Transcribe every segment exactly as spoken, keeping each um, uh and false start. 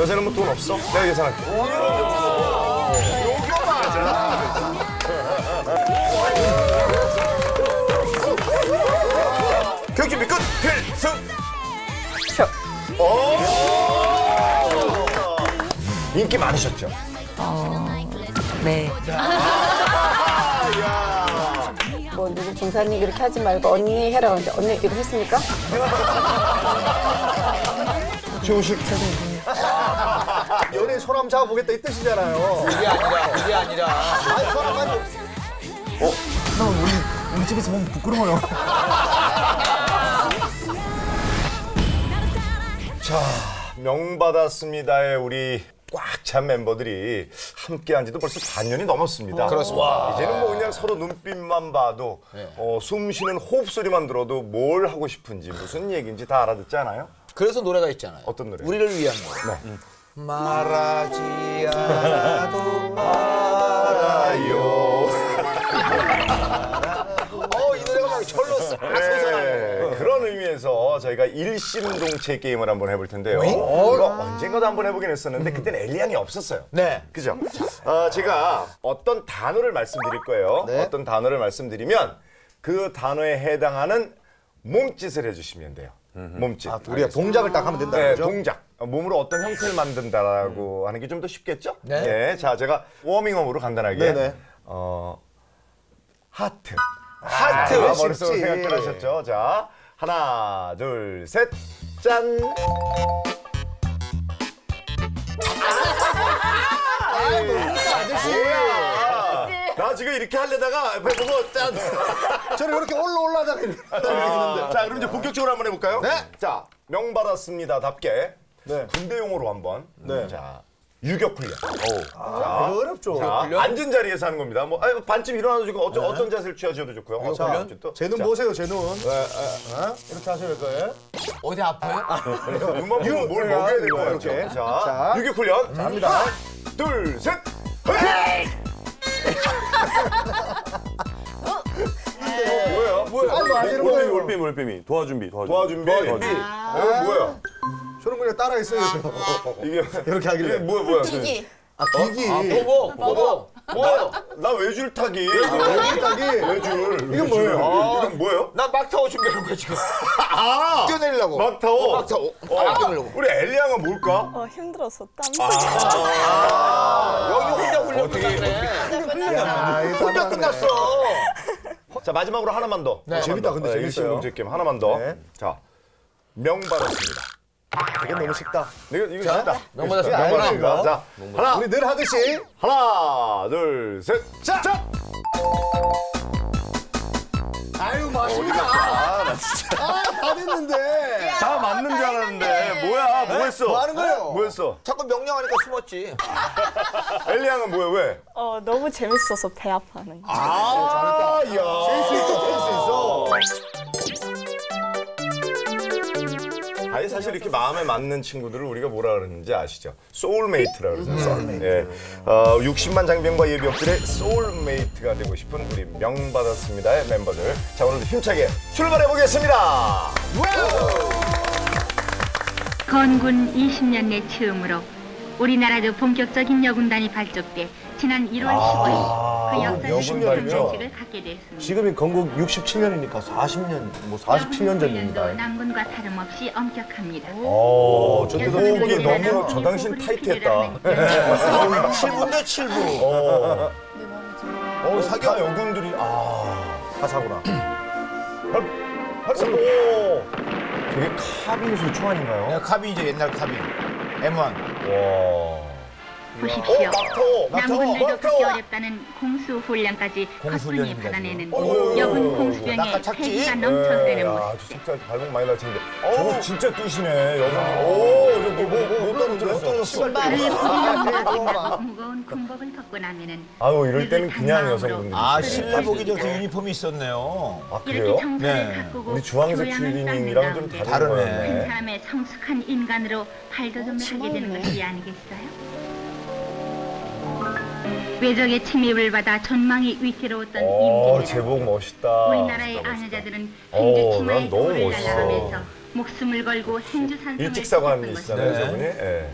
여자는 뭐 돈 없어? 내가 계산할게. 요거 맞아. 경기 끝 필승. 오. 인기 많으셨죠? 어, 네. 뭐 누구 중사님 이렇게 하지 말고 언니 해라 그러는데 언니 이거 했습니까? 조식. 연예인 소남 잡아보겠다 이 뜻이잖아요. 그게 아니라, 그게 아니라. 아니, 소남 가지고. 어? 형, 우리, 우리 집에서 보면 부끄러워요. 자, 명 받았습니다의 우리 꽉 찬 멤버들이 함께한 지도 벌써 반년이 넘었습니다. 그렇습니다. 이제는 뭐 그냥 서로 눈빛만 봐도 네. 어, 숨 쉬는 호흡 소리만 들어도 뭘 하고 싶은지 무슨 얘기인지 다 알아듣지 않아요? 그래서 노래가 있잖아요. 어떤 노래? 우리를 위한 노래. 네. 음. 말하지 않아도 말아요. 어, 이 노래가 막 절로 싹 솟아나요. 네, 그런 의미에서 저희가 일심동체 게임을 한번 해볼 텐데요. 이거 언젠가도 한번 해보긴 했었는데 그때는 엘리양이 없었어요. 네. 그죠? 어, 제가 어떤 단어를 말씀드릴 거예요. 네. 어떤 단어를 말씀드리면 그 단어에 해당하는 몸짓을 해주시면 돼요. 몸짓. 아, 우리가 동작을 딱 하면 된다. 네, 그죠? 동작. 몸으로 어떤 형태를 만든다라고 하는 게 좀 더 쉽겠죠? 네. 네, 자, 제가 워밍업으로 간단하게. 네네. 어, 하트. 하트. 아, 쉽지. 머릿속으로 생각들 하셨죠? 자, 하나, 둘, 셋, 짠! 아이, 너무했다, 아저씨. 뭐야? 나 지금 이렇게 하려다가 옆에 보고 짠! 저는 이렇게 올라 올라다가 이렇게 아, 자, 그럼 이제 본격적으로 한번 해볼까요? 네. 자, 명 받았습니다답게 네. 군대용어로 한번. 네. 자, 유격 훈련. 아, 이거 어렵죠. 자, 앉은 자리에서 하는 겁니다. 뭐 아니, 반쯤 일어나도 좋고 어떤, 어떤 자세를 취하셔도 좋고요. 어, 자, 또. 제 눈 자, 보세요, 제 눈. 네, 네. 어? 이렇게 하셔야 될 거예요. 어디 아파요? 눈만 보면 뭘 유- 먹여야 될 이거 거예요. 이렇게. 자, 자. 유격 훈련. 자, 합니다. 하나, 둘, 셋. 헤이! 뭐예요? 뭐예요? 아니, 뭐 아니는 올빼미 거예요. 올빼미 올빼미 도와준비 도와준비 도와준비. 도와준비. 어, 뭐야? 저는 그냥 따라 있어요. 이게 이렇게 하길래. 이게 뭐야 뭐야? 기기. 아, 기기. 보고, 보고. 뭐예요? 나 외줄 타기. 외줄 타기. 외줄. 이건 뭐예요? 이건 뭐예요? 난 막 타고 준비하는 거야, 지금. 아! 뛰어내리려고. 막 타오. 막 타고. 막 뛰어내려고. 우리 엘리양은 뭘까? 어 힘들어서 땀. 여기 혼자 훈련 끝났네. 야, 이거 혼자 땀나네. 끝났어. 자, 마지막으로 하나만 더. 네. 하나만 재밌다, 더. 근데 네, 재밌어요. 일심동체 게임 하나만 더. 네. 자, 명 받았습니다. 이건 너무 쉽다. 이거 이거 쉽다. 명 이거 받았습니다. 쉽다. 명 알죠, 받았습니다. 이거? 자, 하나, 우리 늘 하듯이. 하나, 둘, 셋, 자, 자. 아유, 맛있다. 아, 나 진짜 아, 다 됐는데. 다 맞는 줄 알았는데 뭐야? 뭐 했어? 뭐 하는 거예요? 뭐 했어? 자꾸 명령하니까 숨었지. 엘리양은 뭐야? 왜? 어, 너무 재밌어서 배 아파하는 거. 아, 야. 센스 있어, 센스 있어. 아니 사실 이렇게 마음에 맞는 친구들을 우리가 뭐라 그러는지 아시죠? 소울메이트라 그러잖아요. 소울메이트. 예. 어, 육십만 장병과 예비역들의 소울메이트가 되고 싶은 우리 명 받았습니다의 멤버들. 자, 오늘도 힘차게 출발해 보겠습니다. 건군 이십 년 내 처음으로 우리나라도 본격적인 여군단이 발족돼 지난 일월 십오일 그 역사적인 여군단이죠. 장식을 갖게 됐습니다. 지금이 건국 육십칠 년이니까 사십 년, 뭐 사십칠 년 전입니다. 남군과 다름없이 엄격합니다. 오, 저 여기서 목이 우리나라는 너무 저 당신 일본을 타이트했다. 필요로 칠 분대 칠 분. 어, 어, 사기야 여군들이 아, 하사구나. 벌써 오, 되게 카빈 소총 아닌가요? 내가 카빈이죠, 옛날 카빈. 엠 원. 와. 보십시오. 어, 막타오, 막타오, 남군들도 막타오. 갖기 어렵다는 공수 훈련까지 거순히 공수훈련입니다, 받아내는 지금. 여군 오, 공수병의 낙하착지? 패기가 넘쳐서는 야, 모습. 저 진짜 발목 많이 다치는데. 저거 진짜 뛰시네. 여기. 오, 저거 뭐, 못 떨어뜨렸어. 그를 부리는 무거운 군복을 벗고 나면은 아유, 이럴 때는 느긋한 그냥 마음으로 여성분들이. 아, 실내복이 저기 유니폼이 있었네요. 아, 이렇게 그래요? 정서를 네. 가꾸고 우리 주황색 교양을 트레이닝이랑 쌓는 좀 가운데 다른 다르네. 한 거였네. 사람의 성숙한 인간으로 발돋움을 하게 되는 것이 아니겠어요? 외적의 침입을 받아 전망이 위태로웠던 어, 임진왜란. 제복 멋있다. 우리나라의 멋있다, 멋있다. 아녀자들은 어, 행주 난 치마에 너무 돌을 멋있어. 날아가면서 목숨을 걸고 생주산성을 일찍 사과하는 지켰던 일이잖아요, 네. 저분이. 예.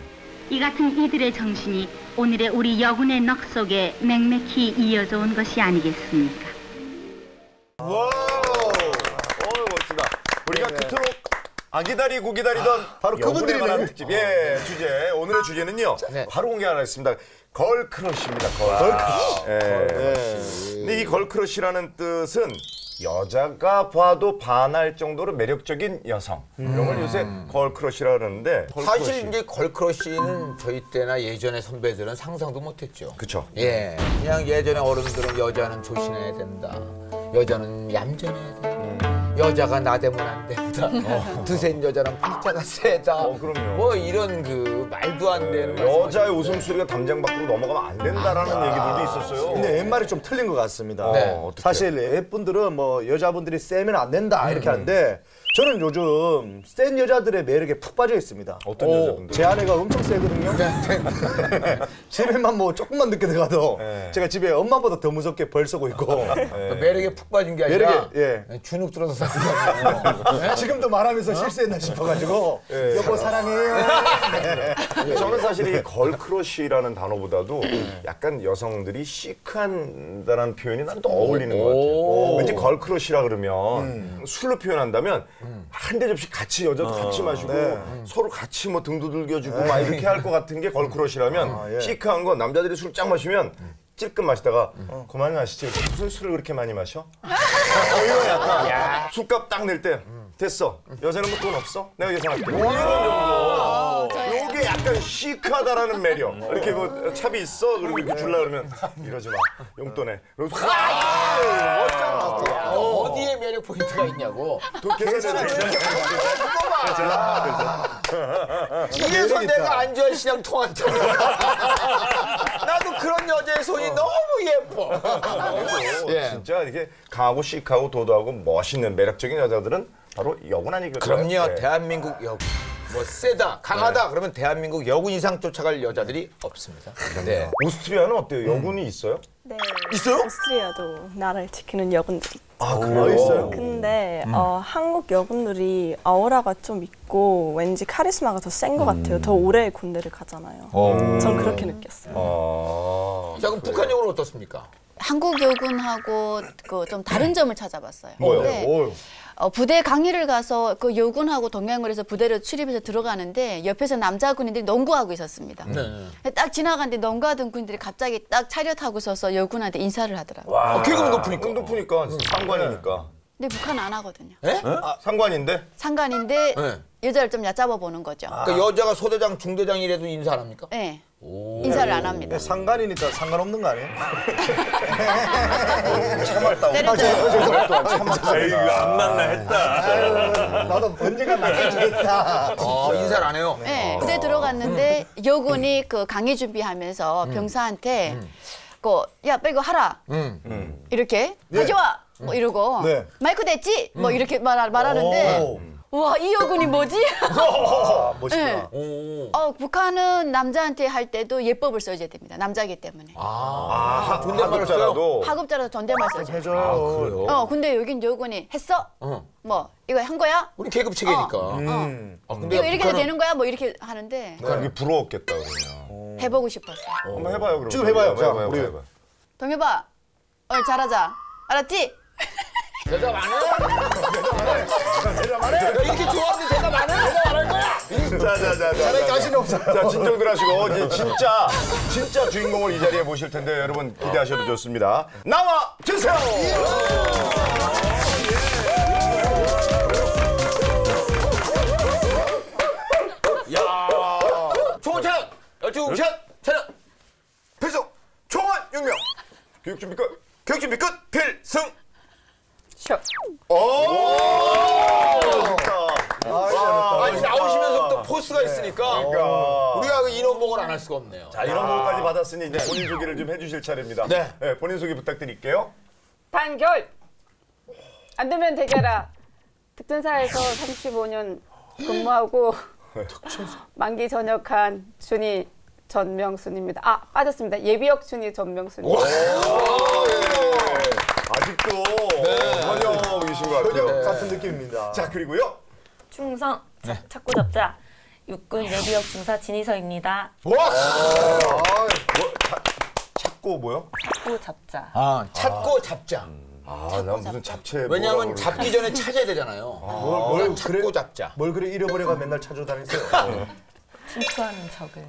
이 같은 이들의 정신이 오늘의 우리 여군의 넋 속에 맹맥히 이어져 온 것이 아니겠습니까? 와, 어 멋지다. 우리가 그토록 아기다리 고기다리던 바로 그분들이네. 여군에 관한 특집. 예, 주제 오늘의 주제는요. 네. 바로 공개하겠습니다. 걸크러쉬입니다. 걸크러쉬. 예. 근데 이 걸크러쉬라는 뜻은 여자가 봐도 반할 정도로 매력적인 여성. 이런 걸 요새 걸크러쉬라 그러는데 사실 이제 걸크러쉬는 저희 때나 예전의 선배들은 상상도 못했죠. 그쵸. 예, 그냥 예전에 어른들은 여자는 조신해야 된다. 여자는 얌전해야 된다. 여자가 나대면 안 된다. 드센 여자는 팔자가 세다. 어, 그럼요. 뭐 이런 그 말도 안 되는 여자의 웃음소리가 담장 밖으로 넘어가면 안 된다라는 얘기들도 있었어요. 근데 옛말이 좀 틀린 것 같습니다. 네. 어, 어떡해. 사실 옛분들은 뭐 여자분들이 세면 안 된다 이렇게 하는데 저는 요즘 센 여자들의 매력에 푹 빠져 있습니다. 어떤 오, 여자분들? 제 아내가 엄청 세거든요. 집에만 뭐 조금만 늦게 들어가도 네. 제가 집에 엄마보다 더 무섭게 벌 쏘고 있고 매력에 푹 빠진 게 아니라 매력에, 예. 주눅 들어서 사는 거예요. 지금도 말하면서 실수했나 싶어가지고 여보 사랑해요. 저는 사실 이 걸크러쉬라는 단어보다도 약간 여성들이 시크한다는 표현이 난 더 어울리는 것 같아요. 왠지 걸크러쉬라 그러면 술로 표현한다면 한 대 접시 같이 여자도 같이 마시고 서로 같이 뭐 등도 들겨주고 막 이렇게 할 것 같은 게 걸크러쉬라면 예. 시크한 건 남자들이 술 쫙 마시면 찔끔 마시다가 그만 마시지 무슨 술을 그렇게 많이 마셔? 어, 이거 약간 술값 딱 낼 때 됐어. 여자는 뭐 돈 없어? 내가 계산할게. 뭐 이런 정도. 요게 약간 시크하다라는 매력. 이렇게 뭐 차비 있어? 그리고 이렇게 줄라 그러면 이러지 마. 용돈에. 그리고 와! 멋있잖아. 어디에 매력 포인트가 있냐고. 돈 계산해. 이래서 내가 안주현 씨랑 통한다. 나도 그런 여자의 손이 너무 예뻐. 예. 진짜 이렇게 강하고 시크하고 도도하고 멋있는 매력적인 여자들은 바로 여군 아니거든요. 그럼요. 네. 대한민국 여군. 뭐 세다, 강하다 그러면 대한민국 여군 이상 쫓아갈 여자들이 없습니다. 네. 오스트리아는 어때요? 여군이 있어요? 네. 있어요? 오스트리아도 나라를 지키는 여군들이. 아, 그래요? 있어요? 근데 어, 한국 여군들이 아우라가 좀 있고 왠지 카리스마가 더 센 것 같아요. 더 오래 군대를 가잖아요. 전 그렇게 느꼈어요. 아. 자 그럼 북한 여군은 어떻습니까? 한국 여군하고 그 좀 다른 점을 찾아봤어요. 뭐요? 근데 오, 어, 부대 강의를 가서 그 여군하고 동맹을 해서 부대를 출입해서 들어가는데 옆에서 남자 군인들이 농구하고 있었습니다. 네. 딱 지나가는데 농구하던 군인들이 갑자기 딱 차렷하고 서서 여군한테 인사를 하더라고요. 와. 계급은 높으니까. 금 높으니까 상관이니까. 근데 북한 안 하거든요. 예? 아, 상관인데? 상관인데 네. 여자를 좀 얕잡아 보는 거죠. 그러니까 여자가 소대장, 중대장이라도 인사 안 합니까? 네. 인사를 안 합니다. 상관이니까 상관없는 거 아니에요? 참았다. 때렸죠. 에이, 안 만나 했다. 나도 언제가 낚여지겠다. 어, 인사를 안 해요? 네. 부대 들어갔는데 여군이 그 강의 준비하면서 병사한테 그 야 빨리 이거 하라. 음. 이렇게 가져와 뭐 이러고 네. 마이크 됐지 뭐 이렇게 말, 말하는데 오. 와 이 여군이 뭐지? 아, 멋있다. 네. 오. 어 북한은 남자한테 할 때도 예법을 써줘야 됩니다. 남자기 때문에 아, 존댓말을 써요? 존댓말로. 하급자라서 존댓말 써줘. 해줘요. 그래요? 어 근데 여긴 여군이 했어? 어. 뭐 이거 한 거야? 우리 계급 체계니까. 음. 아, 근데 이거 이렇게 해도 북한은 되는 거야? 뭐 이렇게 하는데 그게 부러웠겠다 그러면. 해보고 싶었어. 한번 해봐요 그럼. 지금 해봐요. 자, 해봐요, 우리. 해봐요. 동해봐 오늘 잘하자. 알았지? 대답 안 해? 대답 안 해? 너 이렇게 좋아하는데 대답 안 해? 대답 안 할 거야? 자자자자. 잘할 자신 없어요. 자 진정들 하시고 이제 진짜 진짜 주인공을 이 자리에 모실 텐데 여러분 기대하셔도 좋습니다. 나와 주세요. 야, 총원 차렷! 열중 차렷! 차렷! 필승 총원 육명. 교육 준비 끝. 교육 준비 끝. 필승. 셔. 오. 좋다. 아니 나오시면서부터 포스가 있으니까 그러니까. 우리가 그 인원복을 안 할 수가 없네요. 자 이런 것까지 받았으니 이제 본인 소개를 좀 해주실 차례입니다. 네. 네, 본인 소개 부탁드릴게요. 단결. 안 되면 대결아. 특전사에서 삼십오 년 근무하고 만기 전역한 준이 전명순입니다. 아 빠졌습니다. 예비역 준이 전명순입니다. 아직도 현역이신 것 같아요. 현역 같은 느낌입니다. 자 그리고요. 충성, 자, 찾고 잡자. 육군 예비역 중사 진희서입니다. 와! 뭐, 자, 찾고 뭐요? 찾고 잡자. 아, 찾고 잡자. 아, 난 무슨 잡채. 왜냐하면 뭐라 잡기 전에 찾아야 되잖아요. 뭘, 아, 뭘 찾고 그래? 잡자. 뭘 그래 잃어버려가 맨날 찾아다니세요. 침투하는 적을.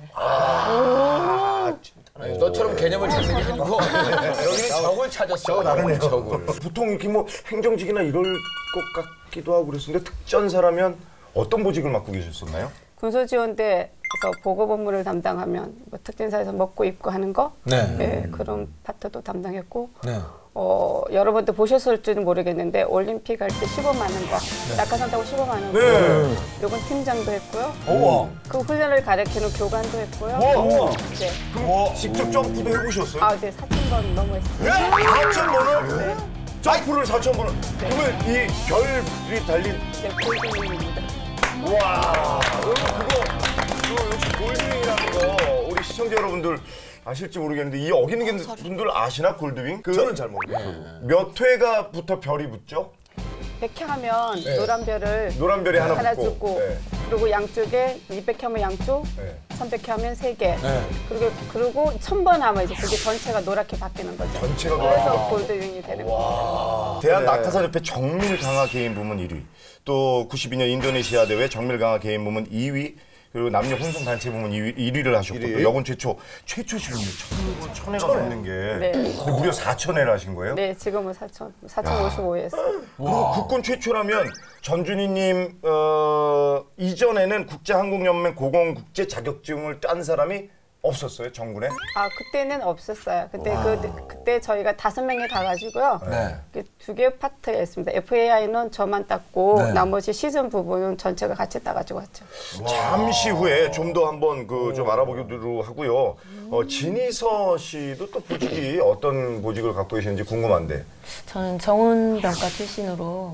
아, 아니, 너처럼 개념을 찾는 게 아니고 여기는 적을 찾았어. 다르네요. 적을. 보통 이렇게 뭐 행정직이나 이럴 것 같기도 하고 그랬었는데 특전사라면 어떤 보직을 맡고 계셨었나요? 군소지원대에서 보급 업무를 담당하면 뭐 특전사에서 먹고 입고 하는 거, 네. 네, 그런 파트도 담당했고, 네. 어, 여러분도 보셨을지는 모르겠는데 올림픽 할 때 십오만 원 거, 낙하산 타고 십오만 원 거, 네. 요건 팀장도 했고요. 우와. 그 훈련을 가르치는 교관도 했고요. 우와. 네. 그럼 직접 점프도 해보셨어요? 아, 네, 사천 번 너무 했어요. 네? 사천 번을? 점프를 사천 번을? 그러면 이 별이 달린 네, 골든입니다. 와, 그거, 그거 역시 골드윙이라는 거 우리 시청자 여러분들 아실지 모르겠는데 이 어기는 분들 아시나 골드윙? 그 저는 잘 모르겠어요. 몇 회가 부터 별이 붙죠? 백 회 하면 노란 별을 노란 별이 하나, 하나 붙고. 주고, 네. 그리고 양쪽에 이백 회 하면 양쪽, 네. 삼백 회 하면 세 개. 네. 그리고 그리고 천 번 하면 이제 그게 전체가 노랗게 바뀌는 거죠. 전체가 그래서 노랗게. 골드윙이 되는 거예요. 대한 낙하산협회 정밀 강화 개인 부문 일 위, 또 구십이 년 인도네시아 대회 정밀 강화 개인 부문 이 위, 그리고 남녀 혼성 단체 부문 일 위, 일 위를 하셨고 일 위. 또 여군 최초 최초시군요. 천, 천 회가 넘는 게 네. 근데 무려 사천 회를 하신 거예요? 네, 지금은 사천, 사천오십오 회였어. 그리고 국군 최초라면 전준희님 어, 이전에는 국제항공연맹 고공국제 자격증을 딴 사람이 없었어요, 정군에? 아, 그때는 없었어요. 그때 그 그때 저희가 다섯 명이 가가지고요. 네. 두 개 파트가 있습니다. 에프에이아이는 저만 땄고 네. 나머지 시즌 부분은 전체가 같이 따가지고 왔죠. 잠시 후에 좀 더 한번 그 좀 알아보기로 하고요. 어, 진희서 씨도 또 보직이 어떤 보직을 갖고 계시는지 궁금한데. 저는 정훈병과 출신으로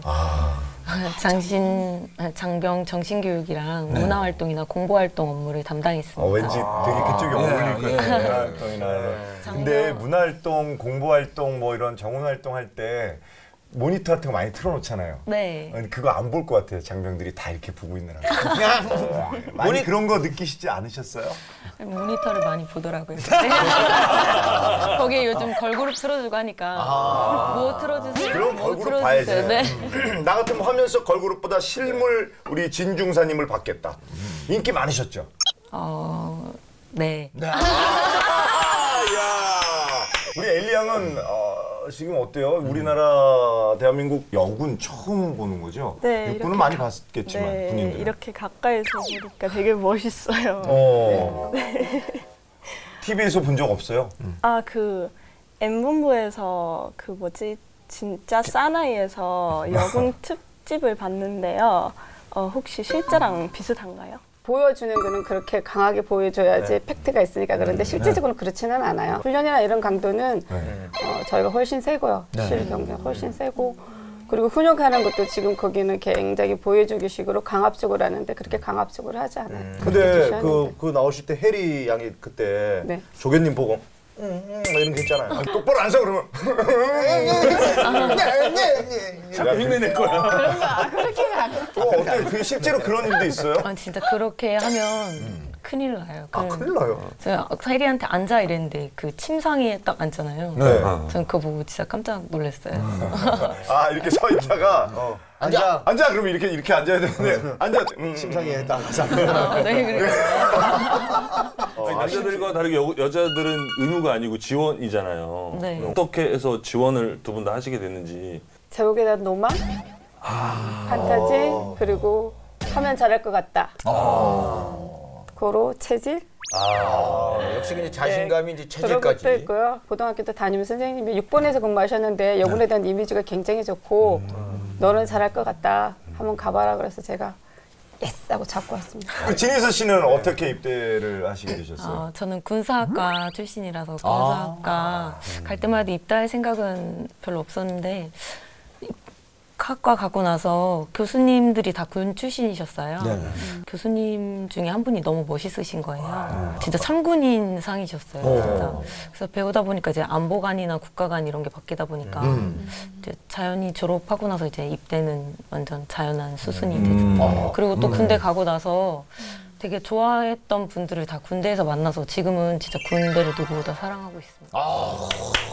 장신 장병 정신교육이랑 문화활동이나 공보활동 업무를 담당했습니다. 어, 왠지 되게 그쪽에 어울릴 것 같아요. 문화활동이나. 근데 문화활동, 공보활동 뭐 이런 정훈활동 할 때 모니터 같은 거 많이 틀어놓잖아요. 네. 아니, 그거 안 볼 것 같아요. 장병들이 다 이렇게 보고 있느라. 어, 많이 그런 거 느끼시지 않으셨어요? 모니터를 많이 보더라고요. 거기에 요즘 걸그룹 틀어주고 하니까 뭐 틀어주세요. 그럼 뭐 걸그룹 틀어주세요. 봐야지. 네. 나 같으면 하면 서 걸그룹보다 실물 우리 진중사님을 받겠다. 인기 많으셨죠? 어, 네. 우리 엘리 양은 어, 지금 어때요? 우리나라 대한민국 여군 처음 보는 거죠? 네, 육군은 이렇게 많이 가- 봤겠지만 네, 군인들. 이렇게 가까이서 보니까 되게 멋있어요. 어. 티비에서 본 적 없어요? 아, 그 M본부에서 그 뭐지 진짜 사나이에서 여군 특집을 봤는데요. 어, 혹시 실제랑 비슷한가요? 보여주는 거는 그렇게 강하게 보여줘야지 네. 팩트가 있으니까 그런데 실질적으로 그렇지는 않아요. 훈련이나 이런 강도는 네. 어, 저희가 훨씬 세고요. 실 경기가 훨씬 세고 그리고 훈육하는 것도 지금 거기는 굉장히 보여주기 식으로 강압적으로 하는데 그렇게 강압적으로 하지 않아요. 그렇게 근데 조시하는데. 그, 그 나오실 때 해리 양이 그때 네. 조교님 보고 응, 응, 이런 거 했잖아요. 아니, 똑바로 안 서 그러면. 자꾸 흉내낼 거야. 그런 거 아, 그렇게 안 어, 어때? 그게 실제로 그런 일도 있어요? 아, 진짜 그렇게 하면 큰일 나요. 아, 그- 큰일 나요. 제가 해리한테 앉아 이랬는데 그 침상에 딱 앉잖아요. 네. 저는 그거 보고 진짜 깜짝 놀랐어요. 아, 이렇게 서 있다가 어. 앉아. 앉아 그러면 이렇게 이렇게 앉아야 되는데 앉아. 음. 심상에 딱 앉아. 아, 네, 그래요. 아니, 남자들과 다르게 여, 여자들은 의무가 아니고 지원이잖아요. 네. 어떻게 해서 지원을 두 분 다 하시게 됐는지. 제목에 대한 로망, 판타지 그리고 하면 잘할 것 같다. 고로 체질 아, 역시 그냥 자신감이 이제 그런 것도 체질까지. 있고요. 고등학교 때 담임 선생님이 육 번에서 근무하셨는데 여군에 대한 이미지가 굉장히 좋고 너는 잘할 것 같다. 한번 가봐라 그래서 제가 예스 하고 잡고 왔습니다. 그 진희서 씨는 어떻게 입대를 하시게 되셨어요? 아, 저는 군사학과 출신이라서 군사학과 갈 때마다 입대할 생각은 별로 없었는데 학과 가고 나서 교수님들이 다 군 출신이셨어요. 음, 교수님 중에 한 분이 너무 멋있으신 거예요. 진짜 참군인 상이셨어요. 진짜. 그래서 배우다 보니까 이제 안보관이나 국가관 이런 게 바뀌다 보니까 이제 자연히 졸업하고 나서 이제 입대는 완전 자연한 수순이 됐어요. 그리고 또 군대 가고 나서 되게 좋아했던 분들을 다 군대에서 만나서 지금은 진짜 군대를 누구보다 사랑하고 있습니다. 아.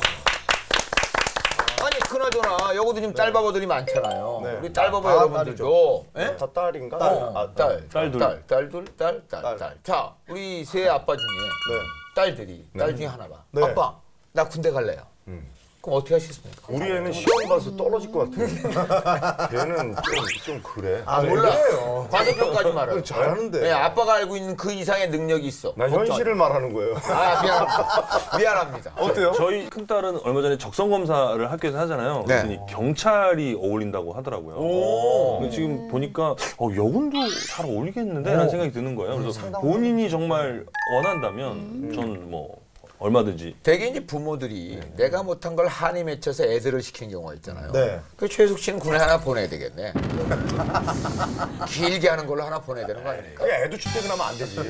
아니 그나저나 여기도 좀 딸바보들이 많잖아요. 네. 우리 딸바보 아, 여러분들도 예? 다 딸인가? 어, 아, 딸, 딸 둘. 딸, 딸 둘, 딸, 딸, 딸. 딸. 자, 우리 세 아빠 중에 네. 딸들이 딸 중에 하나가 네. 아빠, 나 군대 갈래요. 그럼 어떻게 하시겠습니까? 우리 애는 시험 봐서 떨어질 것 같아. 걔는 좀, 좀 그래. 아, 몰라. 과소평가하지 말아요. 잘하는데. 네, 아빠가 알고 있는 그 이상의 능력이 있어. 난 현실을 말하는 거예요. 아, 미안합니다. 미안합니다. 어때요? 저희 큰딸은 얼마 전에 적성 검사를 학교에서 하잖아요. 네. 그랬더니 경찰이 어울린다고 하더라고요. 오. 근데 지금 보니까 어, 여군도 잘 어울리겠는데? 라는 생각이 드는 거예요. 그래서 본인이 정말 원한다면 전 뭐 얼마든지. 대개 이제 부모들이 내가 못한 걸 한이 맺혀서 애들을 시키는 경우가 있잖아요. 네. 그 최숙 씨는 군에 하나 보내야 되겠네. 길게 하는 걸로 하나 보내야 되는 거 아닙니까? 그냥 애도 출퇴근하면 안 되지.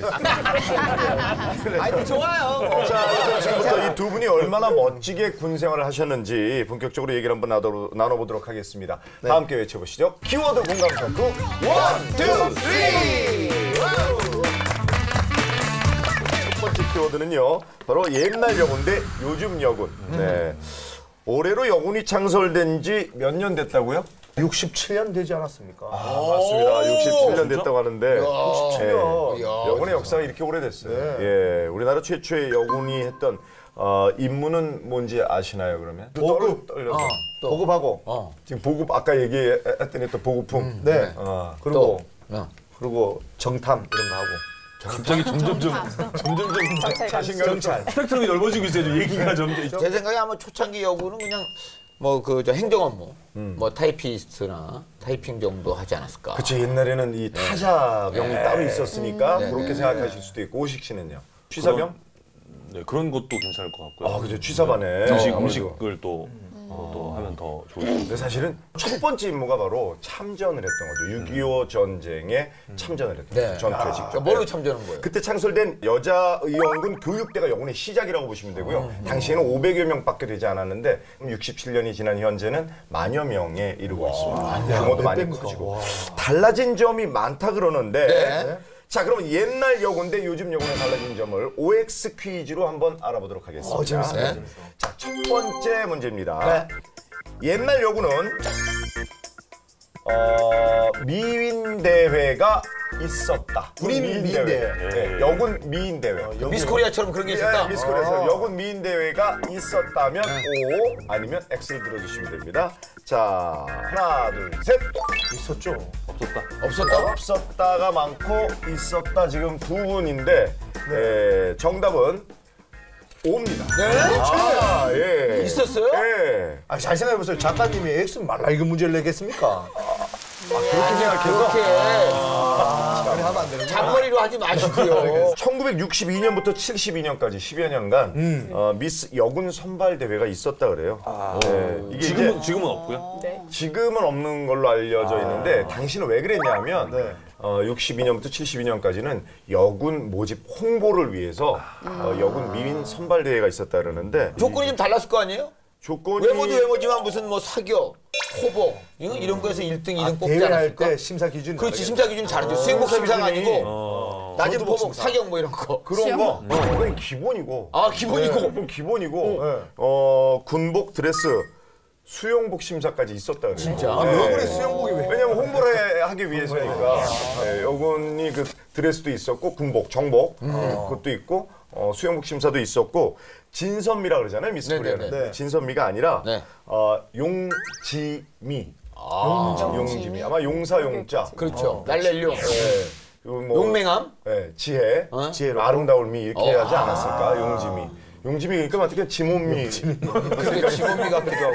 아니 좋아요. 자, 지금부터 이 두 분이 얼마나 멋지게 군 생활을 하셨는지 본격적으로 얘기를 한번 나눠, 나눠보도록 하겠습니다. 다 함께 외쳐보시죠. 키워드 공감 토크 원, 투, 쓰리! 첫 번째 키워드는요, 바로 옛날 여군 대 요즘 여군. 네. 올해로 여군이 창설된 지 몇 년 됐다고요? 육십칠 년 되지 않았습니까? 아, 맞습니다. 육십칠 년 됐다고 하는데 육십칠 년. 예, 이야, 여군의 진짜. 역사가 이렇게 오래됐어요. 네. 예, 우리나라 최초의 여군이 했던 어, 임무는 뭔지 아시나요? 그러면 보급. 떨려서 어, 또. 보급하고. 어. 지금 보급 아까 얘기했더니 또 보급품. 네. 어, 그리고 또. 어. 그리고 정탐 이런 거 하고. 갑자기 점점 좀 점점 좀 자신감이 좀 스펙트럼이 넓어지고 있어요. 좀 얘기가 점점. 제 생각에 아마 초창기 여군은 그냥 뭐 그 저 행정 업무, 뭐 타이피스트나 타이핑 정도 하지 않았을까. 그치, 옛날에는 이 타자병이 네. 따로 있었으니까 네, 그렇게 네. 생각하실 수도 있고. 오식 씨는요? 취사병? 네, 그런 것도 괜찮을 것 같고요. 아, 그죠. 취사반에. 음식 어, 음식을 또, 어, 또 하면 더 좋을 것 같아요. 근데 사실은 첫 번째 임무가 바로 참전을 했던 거죠. 육이오 전쟁에 참전을 했던 네. 거죠. 전투에 아, 직접. 뭘로 네. 참전한 거예요? 그때 창설된 여자의원군 교육대가 여군의 시작이라고 보시면 되고요. 당시에는 오백여 명밖에 되지 않았는데 육십칠 년이 지난 현재는 만여 명에 이르고 있습니다. 규모도 많이 커지고. 달라진 점이 많다 그러는데 네. 자, 그러면 옛날 여군 대 요즘 여군의 달라진 점을 오엑스 퀴즈로 한번 알아보도록 하겠습니다. 어, 재밌어요. 네. 자, 첫 번째 문제입니다. 옛날 여군은 어, 미인 대회가 있었다. 군인 미인 대회. 네, 여군 미인 대회. 미스코리아처럼 그런 게 있었다. 네, 미스코리아에서 여군 미인 대회가 있었다면 O, 아니면 X를 들어주시면 됩니다. 자, 하나, 둘, 셋. 있었죠. 없었다. 없었다. 없었다가 많고 있었다 지금 두 분인데 예, 정답은 O입니다. 네? 아, 예. 있었어요? 예. 아, 잘 생각해보세요. 작가님이 X 말라 이거 문제를 내겠습니까? 그렇게 생각해서 그렇게 그래 하면 안 되는 거야. 잔머리로 하지 마시고요. 천구백육십이 년부터 칠십이 년까지 십여 년간 어, 미스 여군 선발 대회가 있었다 그래요. 예, 이게 지금은 이제 지금은 없고요. 네. 지금은 없는 걸로 알려져 있는데 당신은 왜 그랬냐면 네. 어, 육십이 년부터 칠십이 년까지는 여군 모집 홍보를 위해서 어, 여군 미인 선발 대회가 있었다 그러는데 조건이 좀 달랐을 거 아니에요? 조건이 외모도 외모지만 무슨 뭐 사격, 호복 이런, 이런 거에서 일 등, 이 등 뽑지 대회할 않았을까? 때 심사 기준이 그렇지, 다르겠네. 심사 기준이 다르죠. 수행복 심사가 아니고 어. 낮은 전투복 포복, 심사. 사격 뭐 이런 거. 그런 거 어, 그건 기본이고 아, 기본이고. 네, 그건 기본이고 네. 어, 군복 드레스 수영복 심사까지 있었다 그래요. 진짜? 아, 여군의 수영복이 왜? 왜냐면 홍보를 해- 하기 위해서니까 네, 여군이 그 드레스도 있었고 군복, 정복 어, 그것도 있고 어, 수영복 심사도 있었고 진선미라 그러잖아요 미스 코리아는. 네네네. 네. 진선미가 아니라 네. 어, 용지미. 아, 용지미. 아마 용사 용자. 그렇죠. 날렐룡. 네. 그리고 뭐, 용맹함? 네, 지혜, 어? 지혜로 아름다울 미 이렇게 어. 하지 않았을까 용지미. 용지미 그러니까 어떻게 지몬미. 그러니까 지범미 같기도 하고.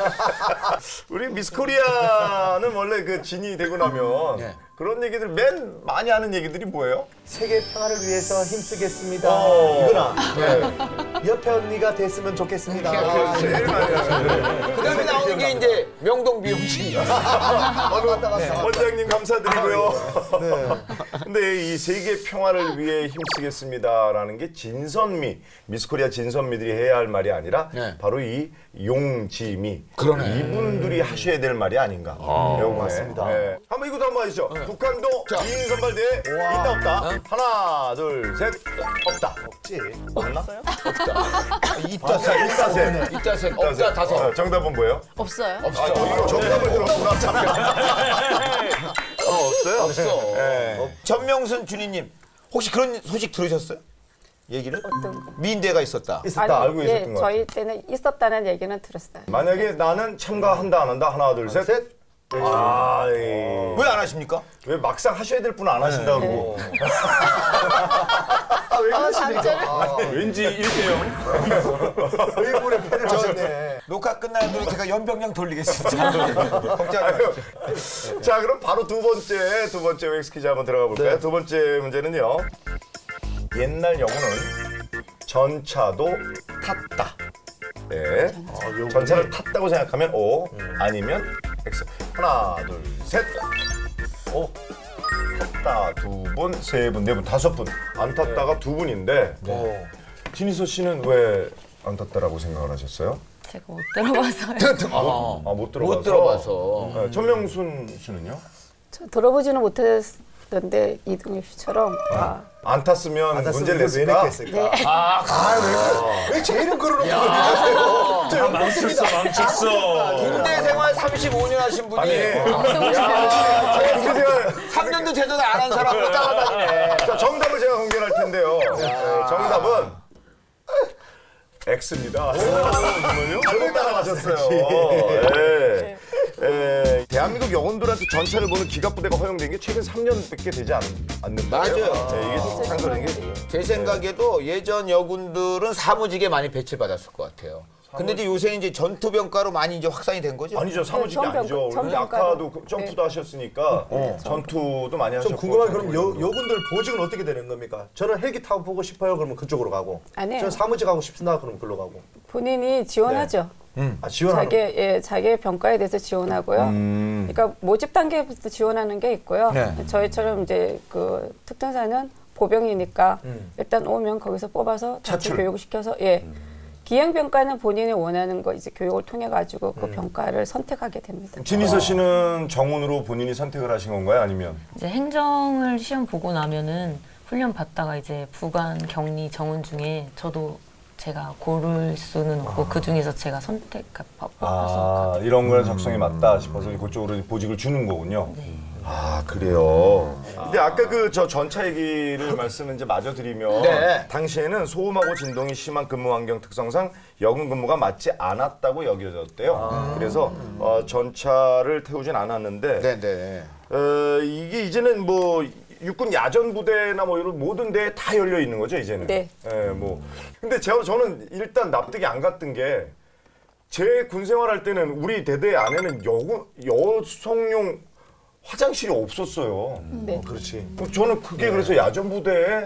우리 미스 코리아는 원래 그 진이 되고 나면 네. 그런 얘기들 맨 많이 하는 얘기들이 뭐예요? 세계 평화를 위해서 힘쓰겠습니다. 어. 이거나 네. 옆에 언니가 됐으면 좋겠습니다. 제일 많이 하는 그 다음에 나오는 게 이제 명동 미용실. 어느 갔다 갔다. 원장님 감사드리고요. 네. 근데 이 세계 평화를 위해 힘쓰겠습니다라는 게 진선미, 미스코리아 진선미들이 해야 할 말이 아니라 네. 바로 이 용지미. 그러네. 이분들이 하셔야 될 말이 아닌가. 아, 맞습니다. 네. 한번 이것도 한번 하시죠. 북한도 이인 선발대회 있다 없다. 어? 하나 둘 셋. 없다. 없지. 없나? 있다 셋, 있다 셋, 있다 셋, 없다 다섯. 어, 정답은 뭐예요? 없어요. 없어. 아, 이거 정답을 들었구나. 잠깐. 어, 없어요? 없어. 네. 어, 전명순 주니님 혹시 그런 소식 들으셨어요? 얘기를? 어떤 거? 미인대회가 있었다. 있었다. 알고 예, 있었던 것 저희 같아요. 때는 있었다는 얘기는 들었어요. 만약에 나는 참가한다 안 한다. 하나 둘 셋. 셋. 아, 예. 왜 안 하십니까? 왜 막상 하셔야 될 분 안 하신다고 그러고. 어, 잠재를. 왠지 일 대 영. 일본에 패를 하셨네. 녹화 끝나는 대로 제가 연병량 돌리겠습니다. 걱정하지 마십시오. 자, 그럼 바로 두 번째 두 번째 오엑스 퀴즈 한번 들어가 볼까요? 네. 두 번째 문제는요. 옛날 영어는 전차도 탔다. 네. 전차를 탔다고 생각하면 O, 아니면 X. 하나, 둘, 셋. O. 탔다 두 분, 세 분, 네 분, 다섯 분. 안 탔다가 두 분인데. 어. 진희서 씨는 왜 안 탔다라고 생각을 하셨어요? 제가 못 들어봐서요. 아, 못 들어봐서. 못 들어봐서. 네, 전명순 씨는요? 저 들어보지는 못했던데 이동엽 씨처럼 아, 안 탔으면 안 탔으면 문제를 왜 냈을까? 냈겠을까? 네. 왜 제 이름 걸어놓고 그러세요? 저 망쳤어, 망쳤어. 군대 생활 삼십오 년 하신 분이 아니, 야, 제가 군대 생활 삼 년도 제대로 안 한 사람으로 따라다니네. 자, 정답을 제가 공개할 텐데요. 네, 정답은 X입니다. 정말요? 잘못 따라가셨어요. 네. 에, 대한민국 영혼들한테 전차를 보는 기갑부대가 허용된 게 최근 삼 년밖에 되지 않, 않는 거예요. 맞아요. 네, 이게 창설된 게. 제 생각에도 예전 여군들은 사무직에 많이 배치받았을 것 같아요. 근데 이제 요새 이제 전투병가로 많이 이제 확산이 된 거죠? 아니죠, 사무직이 전병- 아니죠. 원래 전병가로. 아까도 그 점프도 하셨으니까 전투도 많이 하셨고. 좀 궁금한 그럼 여, 여군들 보직은 어떻게 되는 겁니까? 저는 헬기 타고 보고 싶어요. 그러면 그쪽으로 가고. 아니에요. 저는 사무직 하고 싶습니다. 그러면 글로 가고. 본인이 지원하죠. 아 지원하는. 자기 예, 자기의 병가에 대해서 지원하고요. 음. 그러니까 모집 단계부터 지원하는 게 있고요. 네. 저희처럼 이제 그 특전사는 보병이니까 일단 오면 거기서 뽑아서 자체 차출. 교육을 시켜서 예. 기행병가는 본인이 원하는 거 이제 교육을 통해 가지고 그 병가를 선택하게 됩니다. 진희서 씨는 정훈으로 본인이 선택을 하신 건가요? 아니면? 이제 행정을 시험 보고 나면은 훈련 받다가 이제 부관, 격리, 정원 중에 저도 제가 고를 수는 없고 그 중에서 제가 선택 뽑아서 아, 이런 거에 적성이 맞다 싶어서 그쪽으로 보직을 주는 거군요. 아, 그래요. 근데 아까 그 저 전차 얘기를 말씀을 이제 마저 드리면 네. 당시에는 소음하고 진동이 심한 근무 환경 특성상 여군 근무가 맞지 않았다고 여겨졌대요. 그래서 어, 전차를 태우진 않았는데 네네. 어, 이게 이제는 뭐 육군 야전 부대나 뭐 이런 모든 데에 다 열려 있는 거죠, 이제는. 네. 예, 뭐. 근데 제가 저는 일단 납득이 안 갔던 게 제 군 생활할 때는 우리 대대 안에는 여군 여성용 화장실이 없었어요. 네. 어, 그렇지. 저는 그게 그래서 야전 부대에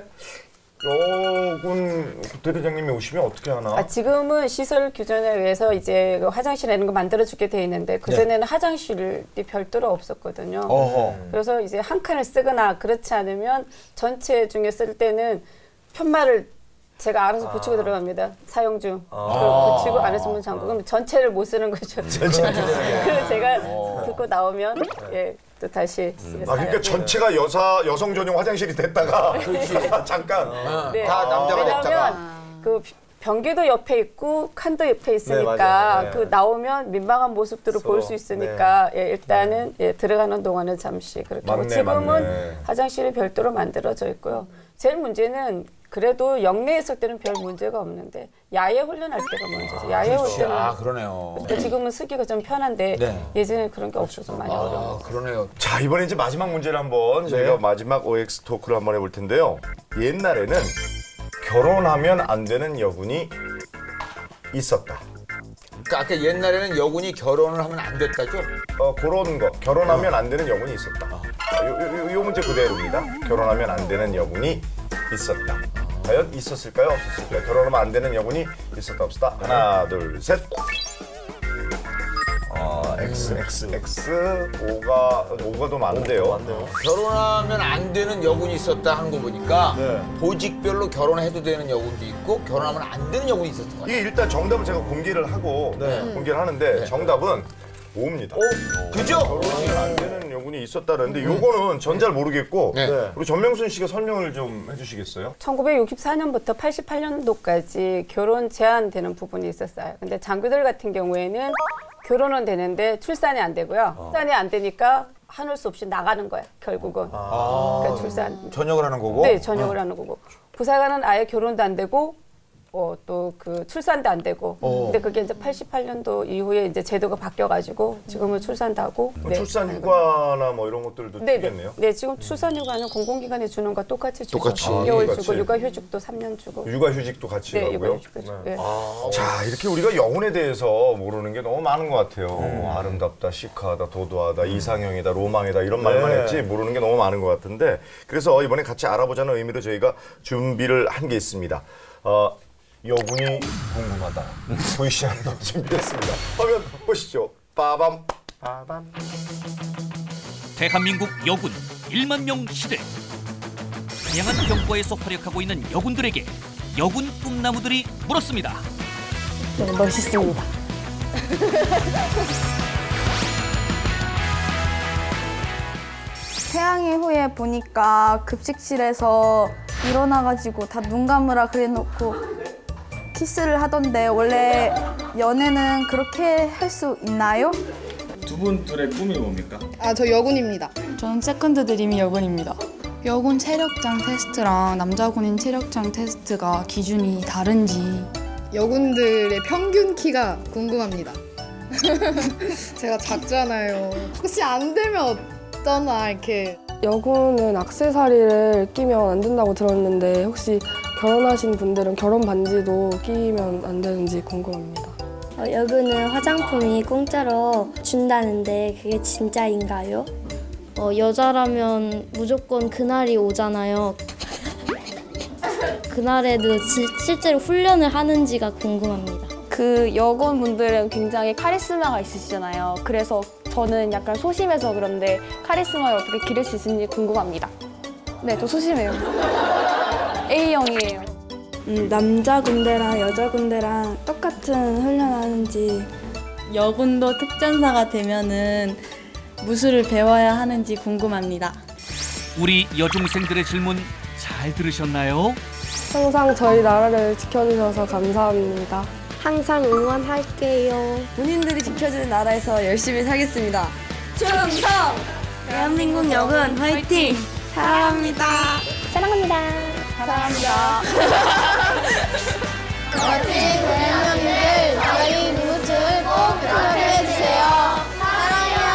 여군 대대장님이 오시면 어떻게 하나? 아, 지금은 시설 규정에 의해서 이제 그 화장실 이런 거 만들어주게 돼 있는데 그전에는 화장실이 별도로 없었거든요. 어허. 그래서 이제 한 칸을 쓰거나 그렇지 않으면 전체 중에 쓸 때는 편말을 제가 알아서 붙이고 들어갑니다. 사용 중. 그걸 붙이고 안에서 문 잠그고 그럼 전체를 못 쓰는 거죠. 그래서 제가 듣고 나오면 예, 또 다시 아, 그러니까 전체가 여사 여성 전용 화장실이 됐다가 잠깐. 네. 다 남자가 됐다가. 왜냐하면 그 변기도 옆에 있고 칸도 옆에 있으니까 맞아요. 네. 그 나오면 민망한 모습들을 볼 수 있으니까 예, 일단은 예, 들어가는 동안은 잠시 그렇게 하고 맞네, 지금은 맞네. 화장실이 별도로 만들어져 있고요. 제일 문제는 그래도 영내에 있을 때는 별 문제가 없는데 야외 훈련할 때가 문제죠. 야외 할 때는 아 그러네요. 그러니까 지금은 쓰기가 좀 편한데 네. 예전에 그런 게 없어서 많이 어려워요. 아 그러네요. 자, 이번에 이제 마지막 문제를 한번 저희가 마지막 오엑스 토크를 한번 해볼 텐데요. 옛날에는 결혼하면 안 되는 여군이 있었다. 그러니까 아까 옛날에는 여군이 결혼을 하면 안 됐다죠? 어, 그런 거. 결혼하면 안 되는 여군이 있었다. 요, 요, 요, 요 문제 그대로입니다. 결혼하면 안 되는 여군이 있었다. 과연 있었을까요? 없었을까요? 결혼하면 안 되는 여군이 있었다 없었다? 하나, 둘, 셋. 어, X, X, X. O가, O가 더 많은데요. 결혼하면 안 되는 여군이 있었다 한 거 보니까 보직별로 결혼해도 되는 여군도 있고 결혼하면 안 되는 여군이 있었던 것 같아요. 이게 일단 정답을 제가 공개를 하고 네. 공개를 하는데 정답은 오입니다. 그죠? 결혼이 안 되는 여군이 있었다는데 요거는 전 잘 모르겠고 네. 우리 전명순 씨가 설명을 좀 해주시겠어요? 천구백육십사 년부터 팔십팔 년도까지 결혼 제한되는 부분이 있었어요. 근데 장교들 같은 경우에는 결혼은 되는데 출산이 안 되고요. 출산이 안 되니까 하늘 수 없이 나가는 거야, 결국은. 그러니까 출산. 전역을 하는 거고? 네, 전역을 하는 거고. 부사관은 아예 결혼도 안 되고 어, 또 그 출산도 안 되고. 근데 그게 이제 팔십팔 년도 이후에 이제 제도가 바뀌어가지고 지금은 출산도 하고. 네. 출산 휴가나 뭐 이런 것들도 네, 주겠네요. 네, 지금 출산 휴가는 공공기관에 주는 거 똑같이 주죠. 똑같이. 육 개월 아, 주고 똑같이. 육아휴직도 삼 년 주고. 육아휴직도 같이 네, 가고요. 육아휴직도 주고. 네. 자, 이렇게 우리가 영혼에 대해서 모르는 게 너무 많은 것 같아요. 뭐 아름답다, 시크하다, 도도하다, 이상형이다, 로망이다 이런 말만 네. 했지 모르는 게 너무 많은 것 같은데 그래서 이번에 같이 알아보자는 의미로 저희가 준비를 한 게 있습니다. 어, 여군이 궁금하다. 보이시나요? 준비했습니다. 화면 보시죠. 빠밤. 빠밤. 대한민국 여군 일만 명 시대. 다양한 병과에서 활약하고 있는 여군들에게 여군 꿈나무들이 물었습니다. 너무 멋있습니다. 태양의 후예 보니까 급식실에서 일어나가지고 다 눈 감으라 그래놓고 키스를 하던데 원래 연애는 그렇게 할 수 있나요? 두 분 둘의 꿈이 뭡니까? 아, 저 여군입니다. 저는 세컨드 드림이 여군입니다. 여군 체력장 테스트랑 남자군인 체력장 테스트가 기준이 다른지. 여군들의 평균 키가 궁금합니다. 제가 작잖아요. 혹시 안 되면 어쩌나 이렇게. 여군은 액세서리를 끼면 안 된다고 들었는데 혹시 결혼하신 분들은 결혼 반지도 끼면 안 되는지 궁금합니다. 어, 여군은 화장품이 공짜로 준다는데 그게 진짜인가요? 어, 여자라면 무조건 그날이 오잖아요. 그날에도 지, 실제로 훈련을 하는지가 궁금합니다. 그 여군분들은 굉장히 카리스마가 있으시잖아요. 그래서 저는 약간 소심해서 그런데 카리스마를 어떻게 기를 수 있는지 궁금합니다. 네, 저 소심해요. A형이에요. 음, 남자 군대랑 여자 군대랑 똑같은 훈련하는지. 여군도 특전사가 되면은 무술을 배워야 하는지 궁금합니다. 우리 여중생들의 질문 잘 들으셨나요? 항상 저희 나라를 지켜주셔서 감사합니다. 항상 응원할게요. 본인들이 지켜주는 나라에서 열심히 살겠습니다. 충성! 대한민국 여군 화이팅! 사랑합니다. 사랑합니다. 사랑합니다. 멋진 대한민국을 저희 무술 꼭 기억해주세요. 사랑해요.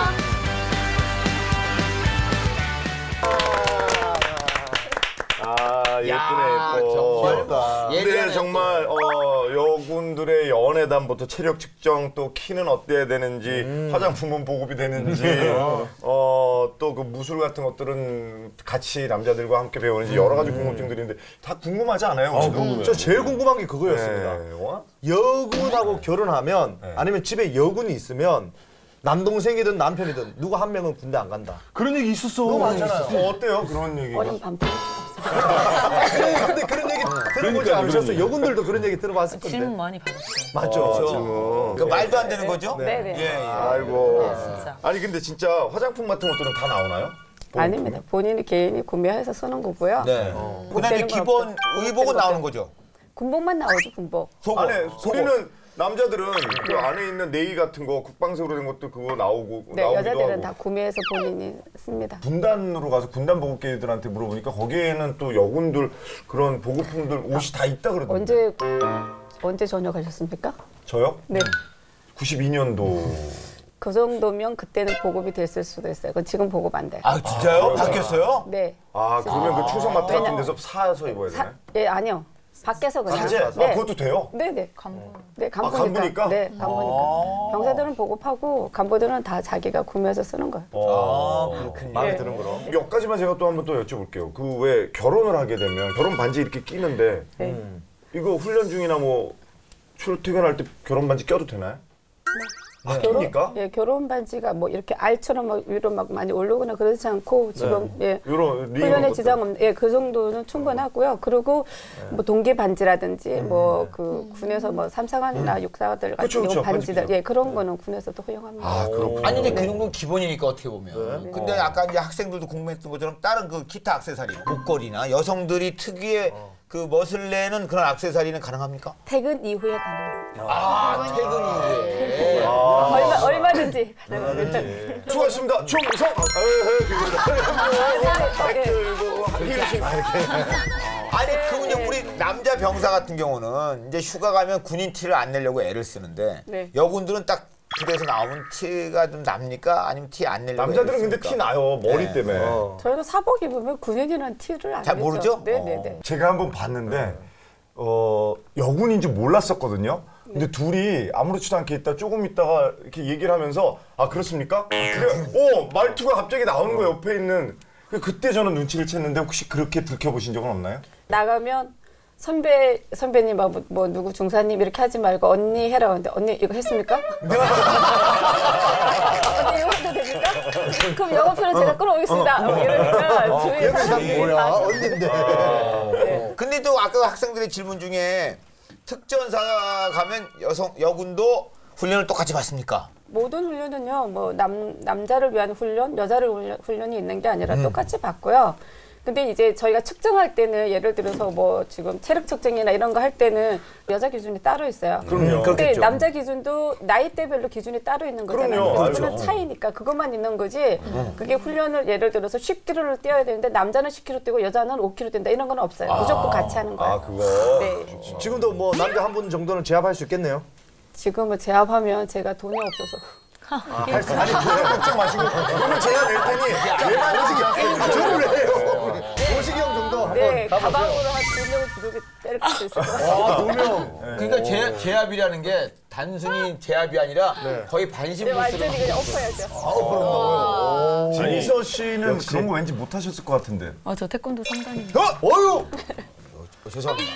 아, 예쁘네, 야, 예뻐. 정말. 근데 예전에 정말 어, 여군들의 연애담부터 체력 측정, 또 키는 어때야 되는지, 음. 화장품은 보급이 되는지, 어, 또 그 무술 같은 것들은 같이 남자들과 함께 배우는지 여러 가지 궁금증들이 있는데 다 궁금하지 않아요? 아, 궁금해요. 저 제일 궁금한 게 그거였습니다. 네. 와? 여군하고 결혼하면 네. 아니면 집에 여군이 있으면 남동생이든 남편이든 누구 한 명은 군대 안 간다. 그런 얘기 있었어. 너무 많잖아요. 어, 어때요? 그런 얘기. 어린 반품. 근데 그런 얘기 들어보지 않으셨어요? 여군들도 그런 얘기 들어봤을 건데. 질문 많이 받았어요. 맞죠. 어, 질문. 그 말도 안 되는 거죠? 네, 네. 예, 예. 아이고. 네, 진짜. 아니 근데 진짜 화장품 같은 것들은 다 나오나요? 아닙니다. 본인이 개인이 구매해서 쓰는 거고요. 네. 어. 그다음에 그때는 기본 없죠. 의복은 나오는 거죠? 군복만 나오죠, 군복. 속옷. 안에 속옷. 우리는 남자들은 그 안에 있는 네이 같은 거 국방색으로 된 것도 그거 나오고 네, 나오기도 여자들은 하고. 다 구매해서 본인이 씁니다. 군단으로 가서 군단 보급계들한테 물어보니까 거기에는 또 여군들 그런 보급품들 옷이 다 있다 그러던데. 언제 언제 전역하셨습니까? 저요? 네. 구십이 년도. 그 정도면 그때는 보급이 됐을 수도 있어요. 그건 지금 보급 안 돼요. 아 진짜요? 아, 바뀌었어요? 네. 아 그러면 그 충성마트 같은 왜냐면- 데서 사서 입어야 사, 되나요? 예, 아니요. 밖에서 그냥. 사제? 아, 그것도 돼요? 네네. 간부. 네, 간부니까. 아, 간부니까? 네, 간부니까. 병사들은 보급하고 간부들은 다 자기가 구매해서 쓰는 거예요. 어, 그렇군요. 마음에 네. 드는 거로. 몇 가지만 제가 또 한번 또 여쭤볼게요. 그 왜 결혼을 하게 되면 결혼 반지 이렇게 끼는데 네. 음, 이거 훈련 중이나 뭐 출퇴근할 때 결혼 반지 껴도 되나요? 아, 결혼, 깁니까? 예, 결혼 반지가 뭐 이렇게 알처럼 막 위로 막 많이 올라오거나 그러지 않고 지금 예, 훈련에 지장 없는 예, 그 정도는 충분하고요. 그리고 네. 뭐 동계 반지라든지 음. 뭐 그 군에서 뭐 삼사관이나 음. 육사들 같은 그쵸, 그쵸, 반지들 예, 그런 네. 거는 군에서도 허용합니다. 아, 그렇군요. 아니 근데 그 정도는 기본이니까 어떻게 보면. 네. 근데 아까 이제 학생들도 궁금했던 것처럼 다른 그 기타 액세서리, 목걸이나 여성들이 특유의 어. 그 멋을 내는 그런 액세서리는 가능합니까? 퇴근 이후에 가능합니다. 아, 퇴근 이후에. 아, 얼마, 얼마든지 가능합니다. 수고하셨습니다. 충성! 아니, 그분요, 우리 남자 병사 같은 경우는 이제 휴가 가면 군인 티를 안 내려고 애를 쓰는데 네. 여군들은 딱 부대에서 나오면 티가 좀 납니까? 아니면 티 안 내려고 남자들은 근데 티 나요. 머리 네. 때문에. 어. 저희도 사복 입으면 군인이라는 티를 안 잘 내죠. 모르죠? 네네네. 어. 제가 한번 봤는데 어, 여군인지 몰랐었거든요. 근데 네. 둘이 아무렇지도 않게 있다 조금 있다가 이렇게 얘기를 하면서 아 그렇습니까? 그래, 오 말투가 갑자기 나오는 거예요. 옆에 있는. 그때 저는 눈치를 챘는데 혹시 그렇게 들켜보신 적은 없나요? 나가면 선배, 선배님, 뭐, 뭐, 누구 중사님 이렇게 하지 말고 언니 해라 하는데 언니 이거 했습니까? 언니 이거 해도 됩니까? 그럼 영어표는 제가 끌어오겠습니다. 뭐 이러니까 주위에 사람들이 뭐야, 언니인데. 네. 근데 또 아까 학생들의 질문 중에 특전사 가면 여성, 여군도 훈련을 똑같이 받습니까? 모든 훈련은요, 뭐, 남, 남자를 위한 훈련, 여자를 훈련, 훈련이 있는 게 아니라 음. 똑같이 받고요. 근데 이제 저희가 측정할 때는 예를 들어서 뭐 지금 체력 측정이나 이런 거 할 때는 여자 기준이 따로 있어요. 그럼요. 근데 남자 기준도 나이대별로 기준이 따로 있는 거잖아요. 그거는 차이니까 그것만 있는 거지. 음. 그게 훈련을 예를 들어서 십 킬로미터를 뛰어야 되는데 남자는 십 킬로미터 뛰고 여자는 오 킬로미터 뛴다 이런 건 없어요. 아. 무조건 같이 하는 거예요. 아, 그거? 네. 지금도 뭐 남자 한 분 정도는 제압할 수 있겠네요? 지금은 제압하면 제가 돈이 없어서. 아, 할 수, 아니, 걱정 마시고. 오늘 제가 낼 테니, 얘만 오시기, 저를 왜 해요? 오시기 형 정도 한번 네, 가보세요. 가방으로 한 두 명을 두둑이 때릴 수 있을 것 같아요. 아, 두 명. 그러니까 제, 제압이라는 게 단순히 제압이 아니라 네. 거의 반신 네, 부스로. 완전히 그냥 엎어야죠. 아, 엎어놓는다고요? 진희서 씨는 역시. 그런 거 왠지 못하셨을 것 같은데. 아, 저 태권도 삼 단입니다. 어? 어휴! 어, 죄송합니다.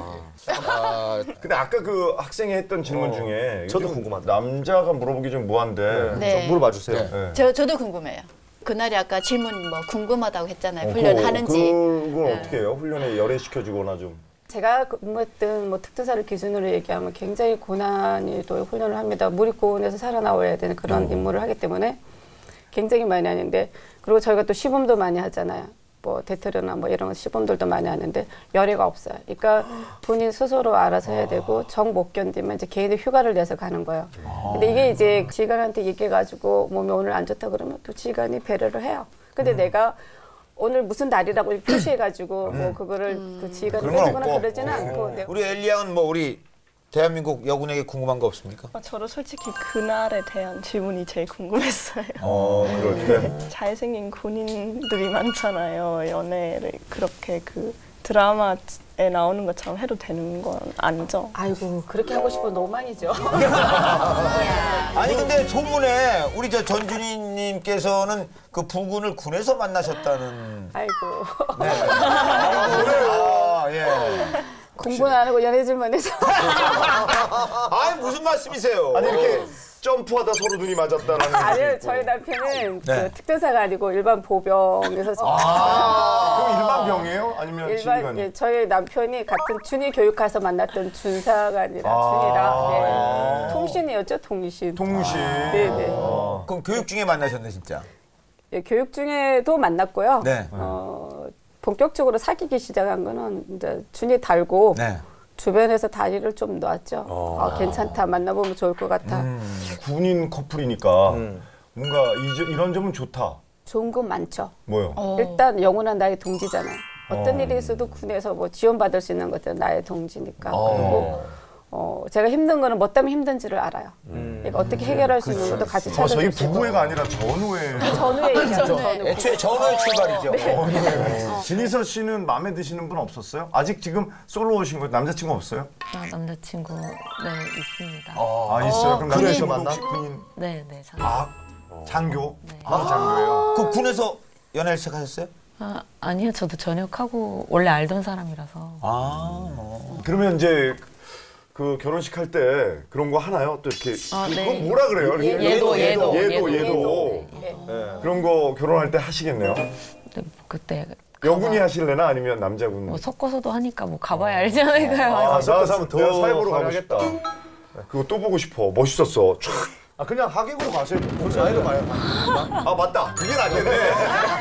아, 근데 아까 그 학생이 했던 질문 어, 중에 저도 궁금하다. 남자가 물어보기 좀 뭐한데 네. 물어봐 주세요. 네. 네. 저 저도 궁금해요. 그날이 아까 질문 뭐 궁금하다고 했잖아요. 어, 훈련하는지. 그걸 네. 어떻게 해요? 훈련에 열애시켜주거나 좀. 제가 근무했던 뭐 특전사를 기준으로 얘기하면 굉장히 고난이 또 훈련을 합니다. 몰입고원에서 살아나와야 되는 그런 음. 임무를 하기 때문에 굉장히 많이 하는데 그리고 저희가 또 시범도 많이 하잖아요. 뭐 대테러나 뭐 이런 시범들도 많이 하는데 열애가 없어요. 그러니까 본인 스스로 알아서 해야 되고 정 못 견디면 이제 개인의 휴가를 내서 가는 거예요. 근데 이게 이제 지휘관한테 얘기해가지고 몸이 오늘 안 좋다 그러면 또 지휘관이 배려를 해요. 근데 음. 내가 오늘 무슨 날이라고 표시해가지고 뭐 그거를 음. 그 지휘관이 해주거나 그러지는 않고. 네. 우리 엘리 양은 뭐 우리 대한민국 여군에게 궁금한 거 없습니까? 아, 저도 솔직히 그날에 대한 질문이 제일 궁금했어요. 어, 그럴 때? 잘생긴 군인들이 많잖아요. 연애를 그렇게 그 드라마에 나오는 것처럼 해도 되는 건 아니죠? 아이고, 그렇게 하고 싶으면 너무만이죠. 아니 근데 소문에 우리 저 전준희님께서는 그 부군을 군에서 만나셨다는. 아이고. 네. 아, 그래요. 아, 예. 공부는 안 하고 연애질만 해서. 아니 무슨 말씀이세요? 아니 이렇게 점프하다 서로 눈이 맞았다라는. 아니요, 저희 남편은 네. 그 특전사가 아니고 일반 보병에서. 아, 그럼 일반 병이에요? 아니면 일반? 예, 저희 남편이 같은 준이 교육과에서 만났던 준사가 아니라 아 준이라. 네. 통신이었죠, 통신. 통신. 네네. 아 그럼 교육 중에 만나셨네 진짜. 예, 교육 중에도 만났고요. 네. 어, 본격적으로 사귀기 시작한 거는 이제 준이 달고 네. 주변에서 다리를 좀 놨죠. 어. 아, 괜찮다. 만나보면 좋을 것 같아. 음. 군인 커플이니까 음. 뭔가 이, 이런 점은 좋다. 좋은 건 많죠. 뭐요? 어. 일단 영원한 나의 동지잖아요. 어떤 어. 일이 있어도 군에서 뭐 지원받을 수 있는 것들은 나의 동지니까. 어. 그리고 어, 제가 힘든 거는 뭐 때문에 힘든지를 알아요. 음. 그러니까 어떻게 해결할 수 있는 것도 같이 찾아줄 수 있고. 저희 부부애가 아니라 전후에. 전후에 얘기하죠. 애초에 전후의 출발이죠. 네. 전후에. 진희서 씨는 마음에 드시는 분 없었어요? 아직 지금 솔로 오신 거예요? 남자친구 없어요? 아, 남자친구 네 있습니다. 아, 아 있어요? 그럼 군에서 만나? 군인. 네, 네. 장교. 아, 장교? 네. 아, 장교예요? 그 군에서 연애를 시작하셨어요? 아, 아니요. 저도 전역하고 원래 알던 사람이라서. 아. 그러면 이제 그 결혼식 할 때 그런 거 하나요? 또 이렇게 아, 그건 네. 뭐라 그래요? 예, 이렇게? 예도, 예도, 예도, 예도, 예도. 예도. 네. 그런 거 결혼할 때 하시겠네요. 네, 그때 여군이 하실래나 아니면 남자군? 뭐 섞어서도 하니까 뭐 가봐야 알지 않을까요? 아, 섞어서 나 하면 더 내가 사회보러 가고 화려하겠다. 싶다. 그거 또 보고 싶어. 멋있었어. 촤. 아 그냥 하객으로 가세요. 벌써 나이가 많이. 아 맞다. 그게 낫겠네.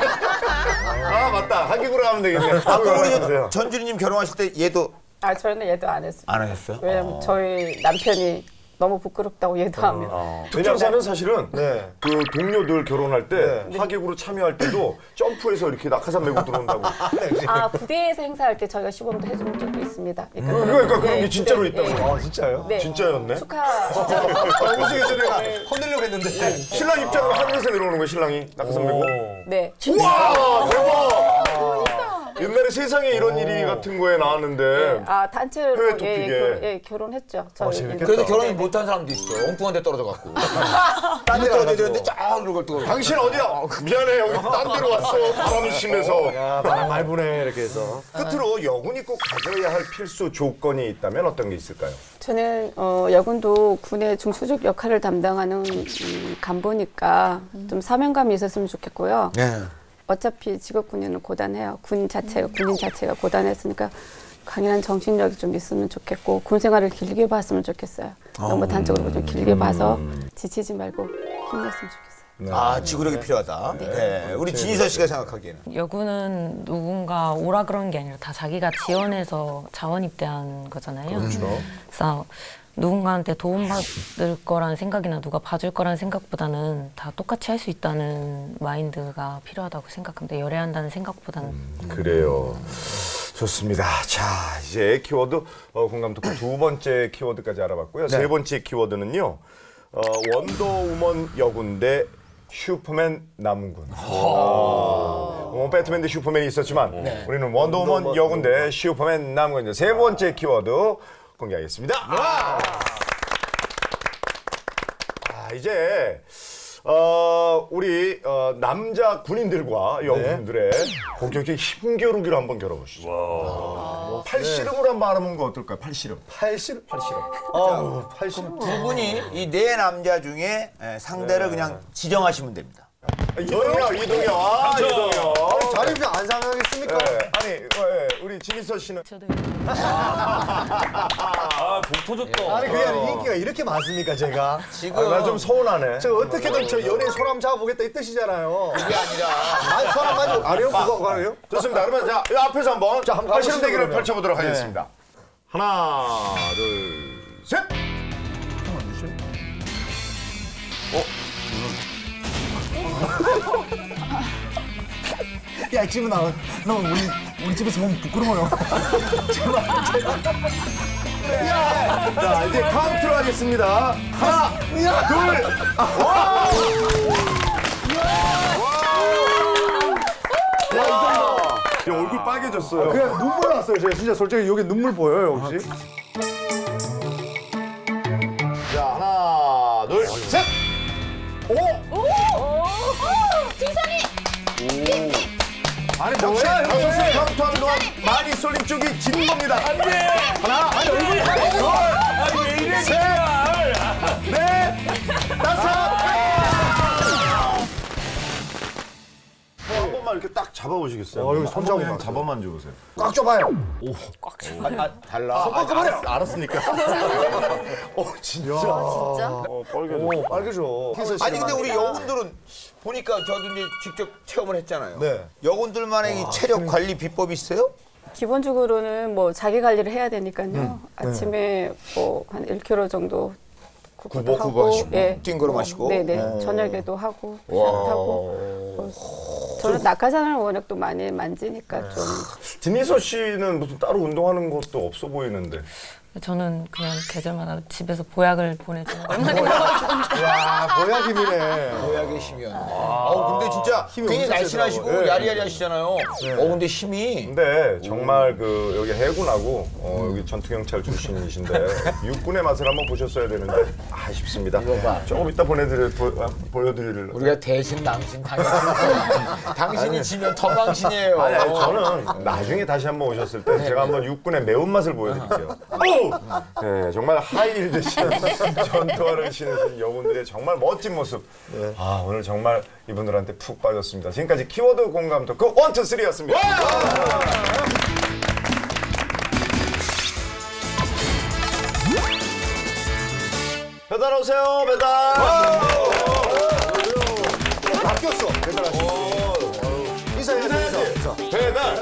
아 맞다. 하객으로 가면 되겠네. 아까 우리 전준희님 결혼하실 때 얘도 아 저는 얘도 안 했어요. 안 하셨어요? 왜냐면 어. 저희 남편이 너무 부끄럽다고 얘도 하면. 특전사는 사실은 네. 그 동료들 결혼할 때 네. 하객으로 참여할 때도 점프해서 이렇게 낙하산 메고 들어온다고. 아 부대에서 행사할 때 저희가 시범도 해준 적도 있습니다. 음, 그러니까 그런 게 네, 진짜로 네, 있다고. 네. 아 진짜요? 네. 진짜였네. 축하. 우승해서 내가 네. 혼내려고 했는데 신랑 입장으로 하늘에서 내려오는 거야 신랑이 낙하산 메고. 네. 우와 대박. 옛날에 세상에 이런 일이 같은 거에 나왔는데 네. 아 단체로 해외 예, 토픽에. 결, 예, 결혼했죠. 저희. 재밌겠다. 그래도 결혼 못한 사람도 있어. 엉뚱한 데 떨어져 갖고. 딴 데 떨어져야 되는데 쫙 이러고 또. 당신 어디야? 미안해 여기 딴 데로 왔어. 바람이 심해서. 야 바람 많이 부네 이렇게 해서. 끝으로 여군이 꼭 가져야 할 필수 조건이 있다면 어떤 게 있을까요? 저는 어, 여군도 군의 중수적 역할을 담당하는 음, 간부니까 좀 사명감이 있었으면 좋겠고요. 네. 어차피 직업군인은 고단해요. 군 자체가 군인 자체가 고단했으니까 강인한 정신력이 좀 있으면 좋겠고 군 생활을 길게 봤으면 좋겠어요. 너무 단적으로 좀 길게 봐서 지치지 말고 힘냈으면 좋겠어요. 아 지구력이 필요하다. 네. 네. 우리 진희서 씨가 생각하기에는. 여군은 누군가 오라 그런 게 아니라 다 자기가 지원해서 자원 입대한 거잖아요. 그렇죠. 그래서 누군가한테 도움받을 거라는 생각이나 누가 봐줄 거라는 생각보다는 다 똑같이 할 수 있다는 마인드가 필요하다고 생각합니다. 열애한다는 생각보다는. 음, 그래요. 좋습니다. 자, 이제 키워드 어, 공감 토크 두 번째 키워드까지 알아봤고요. 네. 세 번째 키워드는요. 어, 원더우먼 여군 대 슈퍼맨 남군. 어, 배트맨 대 슈퍼맨이 있었지만 네. 우리는 원더우먼 원더우먼 여군 대 슈퍼맨 남군. 세 번째 키워드 공개하겠습니다. 아, 이제 어, 우리 어, 남자 군인들과 여군들의 본격적인 힘겨루기를 한번 겨뤄보시죠. 와. 팔씨름으로 한번 알아보는 거 어떨까요? 팔씨름. 팔씨름? 팔씨름. 아, 팔씨름. 두 분이 이 네 남자 중에 상대를 네. 그냥 지정하시면 됩니다. 이동혁, 이동혁. 아, 이동혁. 자리 좀 안 상하겠습니까? 네. 아니, 어, 예. 우리 진희서 씨는. 아, 복 터졌다. 아니 그게 아니라 인기가 이렇게 많습니까 제가? 지금 아, 나 좀 서운하네. 저 어떻게든 저 연예인 소람 잡아보겠다 이 뜻이잖아요. 그게 아니라 아니 소람 가지고 아니요 그거 그거 아니에요? 좋습니다. 그러면 자, 이 앞에서 한번 자, 한번 팔씨름 가보시죠, 대결을 그러면. 펼쳐보도록 네. 하겠습니다. 하나, 둘, 셋. 야 지금 나, 너 우리 우리 집에서 보면 부끄러워요. 제발. 자, 이제 카운트로 하겠습니다. 하나, 둘, 와! 와! 야, 얼굴 빨개졌어요. 그냥 눈물 났어요. 제가 진짜 솔직히 여기 눈물 보여요 혹시? 자, 하나, 둘, 셋. 오! 아니 뭐야? 다섯 개 카운트하는 동안 많이 쏠린 쪽이 지는 겁니다. 안 돼. 하나, 아니 얼굴이 빨개져. 아니 왜 이래? 셋, 넷, 다섯. 한 번만 이렇게 딱 잡아보시겠어요? 어, 여기 손 잡고 그냥 봤어요. 잡아만 줘보세요. 꽉 줘봐요. 오, 꽉 쳐. 아, 아, 달라. 손 꺾어버려. 알았으니까. 어, 진짜. 진짜? 어, 빨개져. 오, 빨개져. 아니 근데 우리 여군들은 보니까 저도 이제 직접 체험을 했잖아요. 네. 여군들만의 이 체력 관리 비법이 있어요? 기본적으로는 뭐 자기 관리를 해야 되니까요. 아침에 뭐 한 일 킬로미터 정도 구보도 구보, 구보 하고, 하시고, 예. 띵걸음 하시고. 네네. 어. 저녁에도 하고, 와. 샷하고. 뭐 저는 낙하산을 워낙 또 많이 만지니까 좀. 진희서 씨는 무슨 따로 운동하는 것도 없어 보이는데. 저는 그냥 계절마다 집에서 보약을 보내주는 것만 있어가지고. 야 보약이네. 보약의 힘이었네. 아, 근데 진짜 굉장히 엄청 날씬하시고 세더라고요. 네. 야리야리 하시잖아요. 어, 근데 힘이. 근데 정말 그 여기 해군하고 어, 여기 전투경찰 출신이신데 육군의 맛을 한번 보셨어야 되는데 아쉽습니다. 조금 이따 보내드릴 보, 아, 보여드릴. 우리가 대신 당신 당신 당신이 지면 더 당신이에요. 아니, 아니 저는 나중에 다시 한번 오셨을 때 제가 한번 육군의 매운맛을 보여드릴게요. 오! 네, 정말 하이힐 대신 전투화를 신으신 여군들의 정말 멋진 모습. 네. 아, 오늘 정말 이분들한테 푹 빠졌습니다. 지금까지 키워드 공감 토크 원, 투, 쓰리였습니다. 배달 오세요, 배달. 바뀌었어, 배달하시. 인사해야지, 인사. 배달.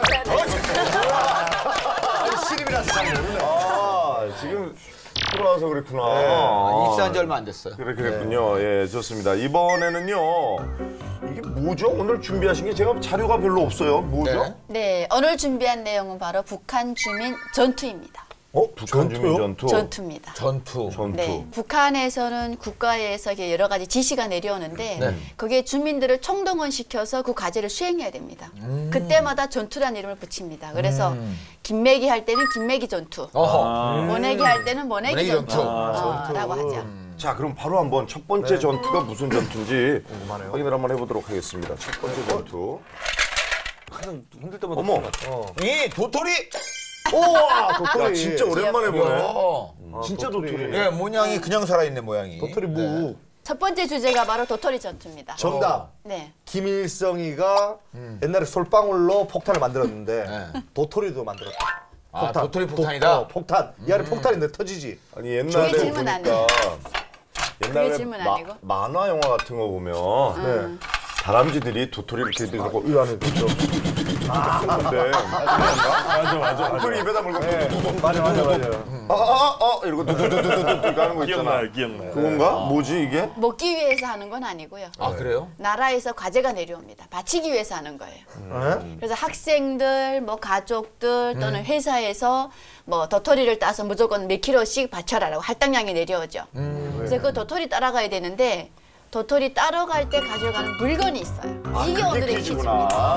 시립이라서 잘 모르네. 아, 지금 들어와서 그랬구나. 네. 아, 입사한 지 얼마 안 됐어요. 그래, 그랬군요. 네. 예, 좋습니다. 이번에는요. 이게 뭐죠? 오늘 준비하신 게 제가 자료가 별로 없어요. 뭐죠? 네, 네 오늘 준비한 내용은 바로 북한 주민 전투입니다. 어? 북한 주민 전투? 전투입니다. 전투. 전투. 네, 북한에서는 국가에서 여러 가지 지시가 내려오는데 네. 그게 주민들을 총동원시켜서 그 과제를 수행해야 됩니다. 음. 그때마다 전투라는 이름을 붙입니다. 그래서 음. 김매기 할 때는 김매기 전투, 어허. 모내기 할 때는 모내기, 모내기 전투, 전투. 아, 어, 라고 하죠. 음. 자, 그럼 바로 한번 첫 번째 네. 전투가 무슨 전투인지 궁금하네요. 확인을 한번 해보도록 하겠습니다. 첫 번째 전투. 가장 흔들 때마다 어머, 어. 이 도토리. 우와, 도토리. 야, 진짜 오랜만에 보네. 아, 진짜 도토리. 예, 모양이 그냥 살아있네 모양이. 도토리 무. 네. 첫 번째 주제가 바로 도토리 전투입니다. 정답. 어. 네. 김일성이가 음. 옛날에 솔방울로 폭탄을 만들었는데 네. 도토리도 만들었다. 아, 폭탄. 도토리 폭탄이다? 도, 어, 폭탄. 이 안에 음. 폭탄이 내 터지지. 아니 옛날에 그게 질문 보니까 옛날에 질문 마, 아니고? 만화 영화 같은 거 보면 음. 네. 다람쥐들이 도토리 이렇게 들고 이 안에 있죠. 아, 근데 맞아 맞아. 도토리 입에다 물고 맞아 맞아 맞아. 아아아 이러고 두두두두두 하는 거 있잖아. 기억나요, 기억나요. 그건가? 뭐지 이게? 먹기 위해서 하는 건 아니고요. 아 그래요? 나라에서 과제가 내려옵니다. 바치기 위해서 하는 거예요. 음. 그래서 학생들, 뭐 가족들 또는 음. 회사에서 뭐 도토리를 따서 무조건 몇 킬로씩 바쳐라라고 할당량이 내려오죠. 음. 그래서 그 도토리 따라가야 되는데 도토리 따러 갈 때 가져가는 물건이 있어요. 아, 이게 오늘의 퀴즈입니다.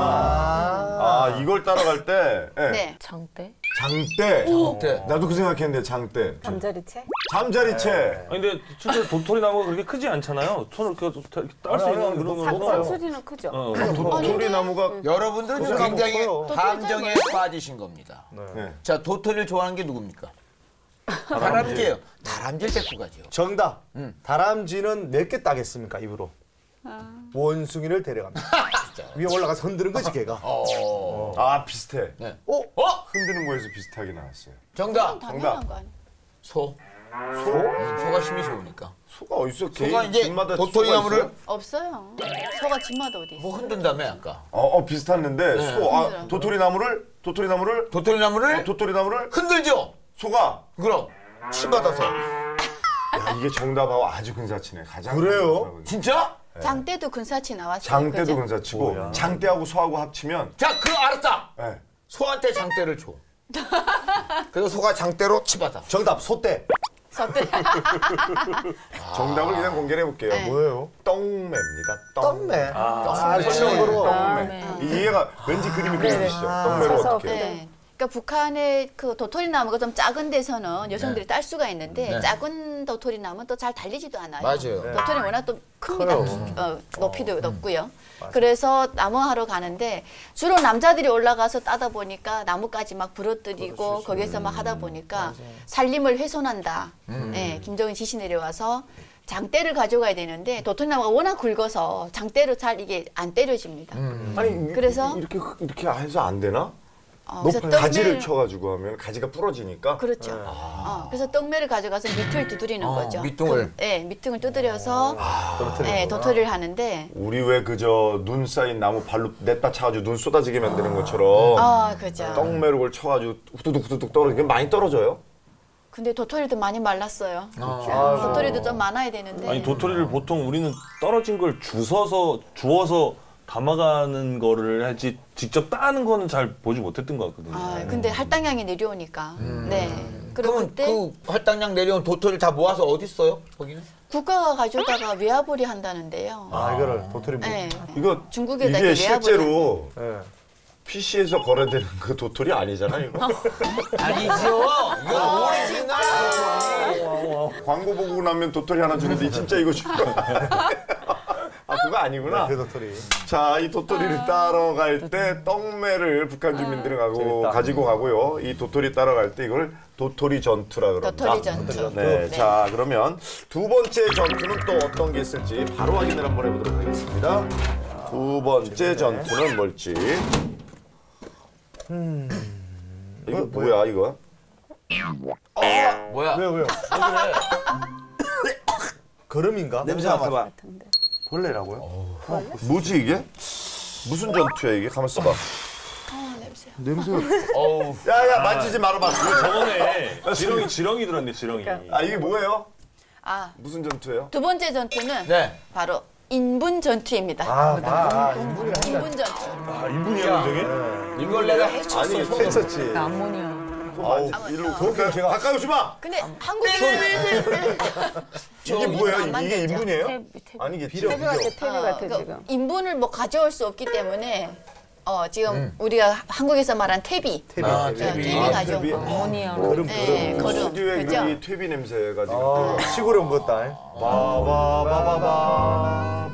아, 아, 이걸 따라갈 때 네. 네. 장대? 장대. 장대. 나도 그 생각했는데 장대. 잠자리채? 잠자리채. 네. 아니 근데 실제 도토리 나무가 그렇게 크지 않잖아요. 손을 이렇게 딸 수 있는 그런 거. 산수리는 크죠. 어, 도토리 나무가 여러분들은 굉장히 커요. 감정에 빠지신 겁니다. 네. 자, 도토리를 좋아하는 게 누굽니까? 다람쥐예요. 다람쥐를 데리고 가죠. 정답. 음. 다람쥐는 몇 개 따겠습니까 입으로? 아. 원숭이를 데려갑니다. 위에 올라가서 흔드는 거지 걔가. 어. 아 비슷해. 네. 어? 어? 흔드는 거에서 비슷하게 나왔어요. 정답. 당연한 거 아니에요? 소. 소? 음, 소가 힘이 좋으니까. 소가 어딨어? 소가 이제 집마다 도토리 소가 나무를 있어요? 없어요. 소가 집마다 어디 있어요? 뭐 흔든다며 아까. 어, 어 비슷했는데 네. 소. 아, 도토리 나무를 도토리 나무를 도토리 나무를 어, 도토리 나무를 흔들죠. 소가. 그럼 침 받아서. 야, 이게 정답하고 아주 근사치네. 가장 그래요? 진짜? 네. 장대도 근사치 나왔어요. 장대도 그죠? 근사치고 뭐야. 장대하고 소하고 합치면 자, 그거 알았다. 네. 소한테 장대를 줘. 그래서 소가 장대로 치받아. 정답 소떼. 소떼. 정답을 그냥 공개해 볼게요. 네. 뭐예요? 떡매입니다. 떡매. 아, 아, 떡매. 떡매. 이해가 왠지 그림이 그려지시죠? 떡매를 사서 어떻게? 네. 그러니까 북한의 그 도토리 나무가 좀 작은 데서는 여성들이 딸 수가 있는데 네. 작은 도토리 나무는 또 잘 달리지도 않아요. 맞아요. 네. 도토리 워낙 또 큽니다. 커요. 어, 높이도 높고요. 그래서 나무하러 가는데 주로 남자들이 올라가서 따다 보니까 나무까지 막 부러뜨리고 거기서 막 하다 보니까 살림을 훼손한다. 음. 네, 김정은 지시 내려와서 장대를 가져가야 되는데 도토리 나무가 워낙 굵어서 장대로 잘 이게 안 때려집니다. 음. 아니 그래서 이렇게 이렇게 해서 안 되나? 어, 높은 그래서 가지를 떡매를- 쳐가지고 하면 가지가 부러지니까. 그렇죠. 어, 그래서 떡매를 가져가서 밑을 두드리는 어, 거죠. 밑둥을. 그, 네, 밑둥을 두드려서 아, 네, 도토리를 하는데. 우리 왜 그저 눈 쌓인 나무 발로 냈다 차가지고 눈 쏟아지게 만드는 것처럼 아, 그죠. 떡매로 그걸 쳐가지고 후두둑 후두둑 떨어지게 많이 떨어져요. 근데 도토리도 많이 말랐어요. 아. 도토리도 좀 많아야 되는데. 아니 도토리를 보통 우리는 떨어진 걸 주워서 주워서 담아가는 거를 하지 직접 따는 거는 잘 보지 못했던 것 같거든요. 아, 근데 할당량이 내려오니까. 네. 그리고 그러면 그때 그 할당량 내려온 도토리를 다 모아서 어디 써요? 거기는? 국가가 가져다가 외화벌이 한다는데요. 아, 이거를 도토리 무. 네. 이거 중국에다 이게 이렇게 외화벌이 실제로 네. 피씨에서 거래되는 그 도토리 아니잖아 이거. 아니죠. 이건 오리지널. 광고 보고 나면 도토리 하나 주는데 진짜 이거 줄 거야. 아, 그거 아니구나. 그 도토리. 자, 이 도토리를 따러 갈 때 떡매를 북한 주민들이 가고 가지고 가고요. 이 도토리 따러 갈 때 이걸 도토리 전투라 그럽니다. 도토리 전투. 네, 네. 자 그러면 두 번째 전투는 또 어떤 게 있을지 바로 확인을 한번 해보도록 하겠습니다. 두 번째 전투는 뭘지. 음, 이거 뭐야 이거? 어, 뭐야? 왜요 왜요? 걸음인가? 냄새 맡아봐. 벌레라고요? 뭐지 이게? 무슨 전투야 이게? 가만 있어봐. 냄새. 어우. 야야 만지지 말아봐. 저번에 지렁이 지렁이 들었네 지렁이. 아 이게 뭐예요? 아, 무슨 전투예요? 두 번째 전투는 네. 바로 인분 전투입니다. 아, 아, 인분이 인분 전투. 아 인분이야 저게? 이걸 내가 해쳤어. 아니 손으로. 했었지. 암모니아. 아우 일로 그렇게 제가 가까이 오지 마. 근데 한국에는 이게 뭐예요? 이게 만들죠. 인분이에요? 탭, 탭. 아니겠지. 태비 같아, 태비 어, 같아 그러니까 지금. 인분을 뭐 가져올 수 없기 때문에 어 지금 우리가 한국에서 말한 퇴비. 태비. 아, 어, 퇴비. 퇴비 아, 가져온 퇴비. 거. 암모니아. 걸음 네, 걸음. 걸음. 스튜디오에 그죠? 그 퇴비 냄새가 지금 아, 시골에 온 것다. 바바바바바.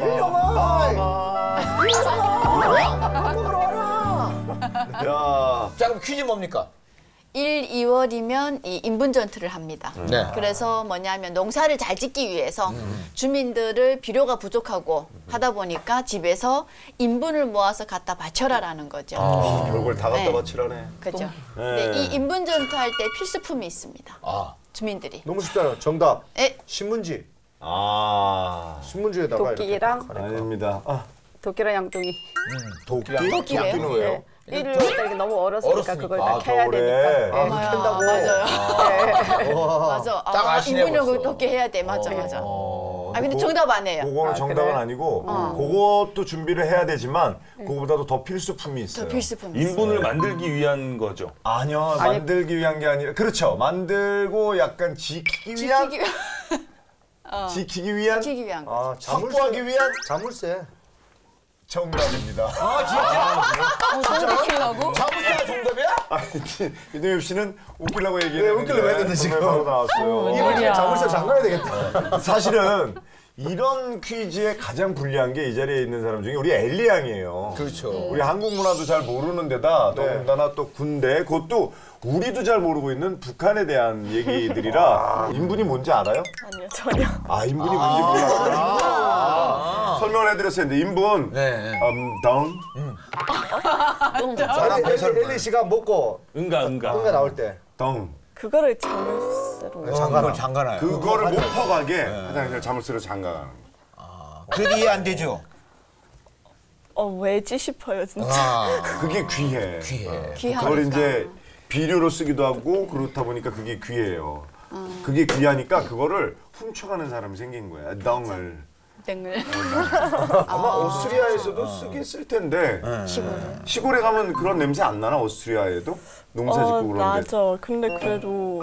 야. 자 그럼 퀴즈 뭡니까? 일, 이월이면 이 인분 전투를 합니다. 네. 그래서 뭐냐면 농사를 잘 짓기 위해서 주민들을 비료가 부족하고 하다 보니까 집에서 인분을 모아서 갖다 바쳐라라는 거죠. 아, 별걸 다 갖다 네. 바치라네. 그죠. 네. 근데 이 인분 전투 할 때 필수품이 있습니다. 아. 주민들이. 너무 쉽잖아. 정답. 에? 신문지. 아. 신문지에다가 도끼랑 아닙니다. 아. 도끼랑 양동이. 도끼? 도끼예요? 도끼는 왜요? 일을 먹다 이게 너무 얼었으니까 얼었으니까. 그걸 다 아, 캐야 겨울에. 되니까. 아, 네. 아, 캔다고. 맞아요. 맞아. 딱 아, 아시네, 인분을 벌써. 그렇게 해야 돼. 맞아, 맞아. 어. 아, 근데 그거- 정답 아니에요. 그거는 아, 정답은 그래? 아니고 어. 그것도 준비를 해야 되지만 그거보다도 더 필수품이 있어요. 더 필수품. 있어요. 인분을 만들기 위한 거죠. 아니요. 아니- 만들기 위한 게 아니라 그렇죠. 만들고 약간 지키기 위한 지키기, 어, 지키기 위한 지키기 위한 거. 아, 자물쇠. 확보하기 위한 자물쇠. 정답입니다. 아 진짜? 어, 저거 지키려고? 자물쇠가 정답이야? 아니, 윤동엽 씨는 웃기려고 네, 얘기했는데 웃기려고 했는데 지금. 바로 나왔어요. 이번에 자물쇠 잠가야 되겠다. 사실은 이런 퀴즈에 가장 불리한 게 이 자리에 있는 사람 중에 우리 엘리 양이에요. 그렇죠. 우리 한국 문화도 잘 모르는 데다 네. 더군다나 또 군대, 그것도 우리도 잘 모르고 있는 북한에 대한 얘기들이라 인분이 뭔지 알아요? 아니요, 전혀. 아, 인분이 뭔지 몰랐어요. 아, 설명을 해드렸어요. 근데 인분, 네. 음, 덩, 사람 엘리, 설명. 엘리 씨가 먹고 응가 응가. 뭔가 나올 때. 덩. 그거를 자물쇠로. 장관을 장가나요. 그거를 못 퍼가게 화장실 자물쇠로 잠가가는 거예요. 그래도 이해 안 되죠? 어, 왜지 싶어요, 진짜. 아. 그게 귀해. 귀해. 귀하니까. 그걸 이제 비료로 쓰기도 하고 그렇다 보니까 그게 귀해요. 그게 귀하니까 그거를 훔쳐가는 사람이 생긴 거야. 덩을. 땡을. 아마 오스트리아에서도 쓰긴 쓸 텐데 시골에. 시골에 가면 그런 냄새 안 나나? 오스트리아에도? 농사 짓고 어, 그런데. 맞아. 근데 그래도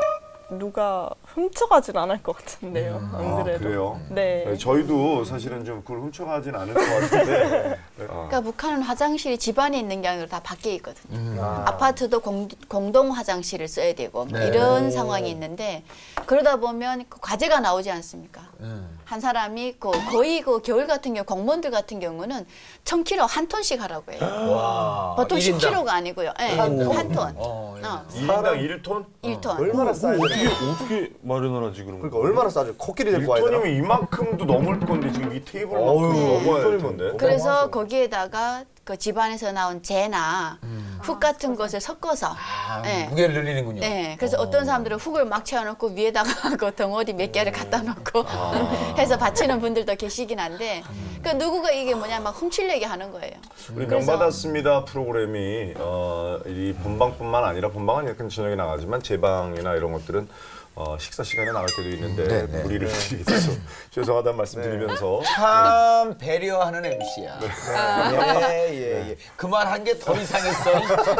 누가 훔쳐가진 않을 것 같은데요. 안 아, 그래도. 그래요? 네. 네, 저희도 사실은 좀 그걸 훔쳐가진 않을 것 같은데. 어. 그러니까 북한은 화장실이 집안에 있는 게 아니라 다 밖에 있거든요. 음. 아파트도 공, 공동 화장실을 써야 되고 뭐 네. 이런 상황이 있는데 그러다 보면 그 과제가 나오지 않습니까? 한 사람이 그 거의 그 겨울 같은 경우 공무원들 같은 경우는 천 킬로 한 톤씩 하라고 해요. 와. 보통 일 인당. 십 킬로가 아니고요. 네, 한 톤. 한 톤. 어, 예. 어, 일 인당 일 톤? 일 톤. 얼마나 싸야 어떻게 돼? 어떻게 마련을 하지 그런 거? 그러니까 얼마나 싸죠? 코끼리 데리고 와야 되나? 일 톤이면 이만큼도 넘을 건데 지금 이 테이블만큼 어휴, 넘어야 될 일 톤이면 텐데. 그래서 거기에다가 그 집안에서 나온 재나 흙 같은 것을 섞어서 아, 네. 무게를 늘리는군요. 네, 그래서 어. 떤 사람들은 흙을 막 채워놓고 위에다가 그 덩어리 몇 개를 갖다 놓고 해서 바치는 분들도 계시긴 한데, 그 누구가 이게 뭐냐 막 훔치려게 하는 거예요. 우리 그래서- 명받았습니다 프로그램이 어, 이 본방뿐만 아니라 본방은 약간 저녁에 나가지만 제방이나 이런 것들은 어, 식사 시간에 나갈 때도 있는데 네, 네. 무리를 드리게 돼서 죄송하다는 말씀 드리면서 참 배려하는 엠씨야. 예, 예, 예. 그 말 한 게 더 이상했어.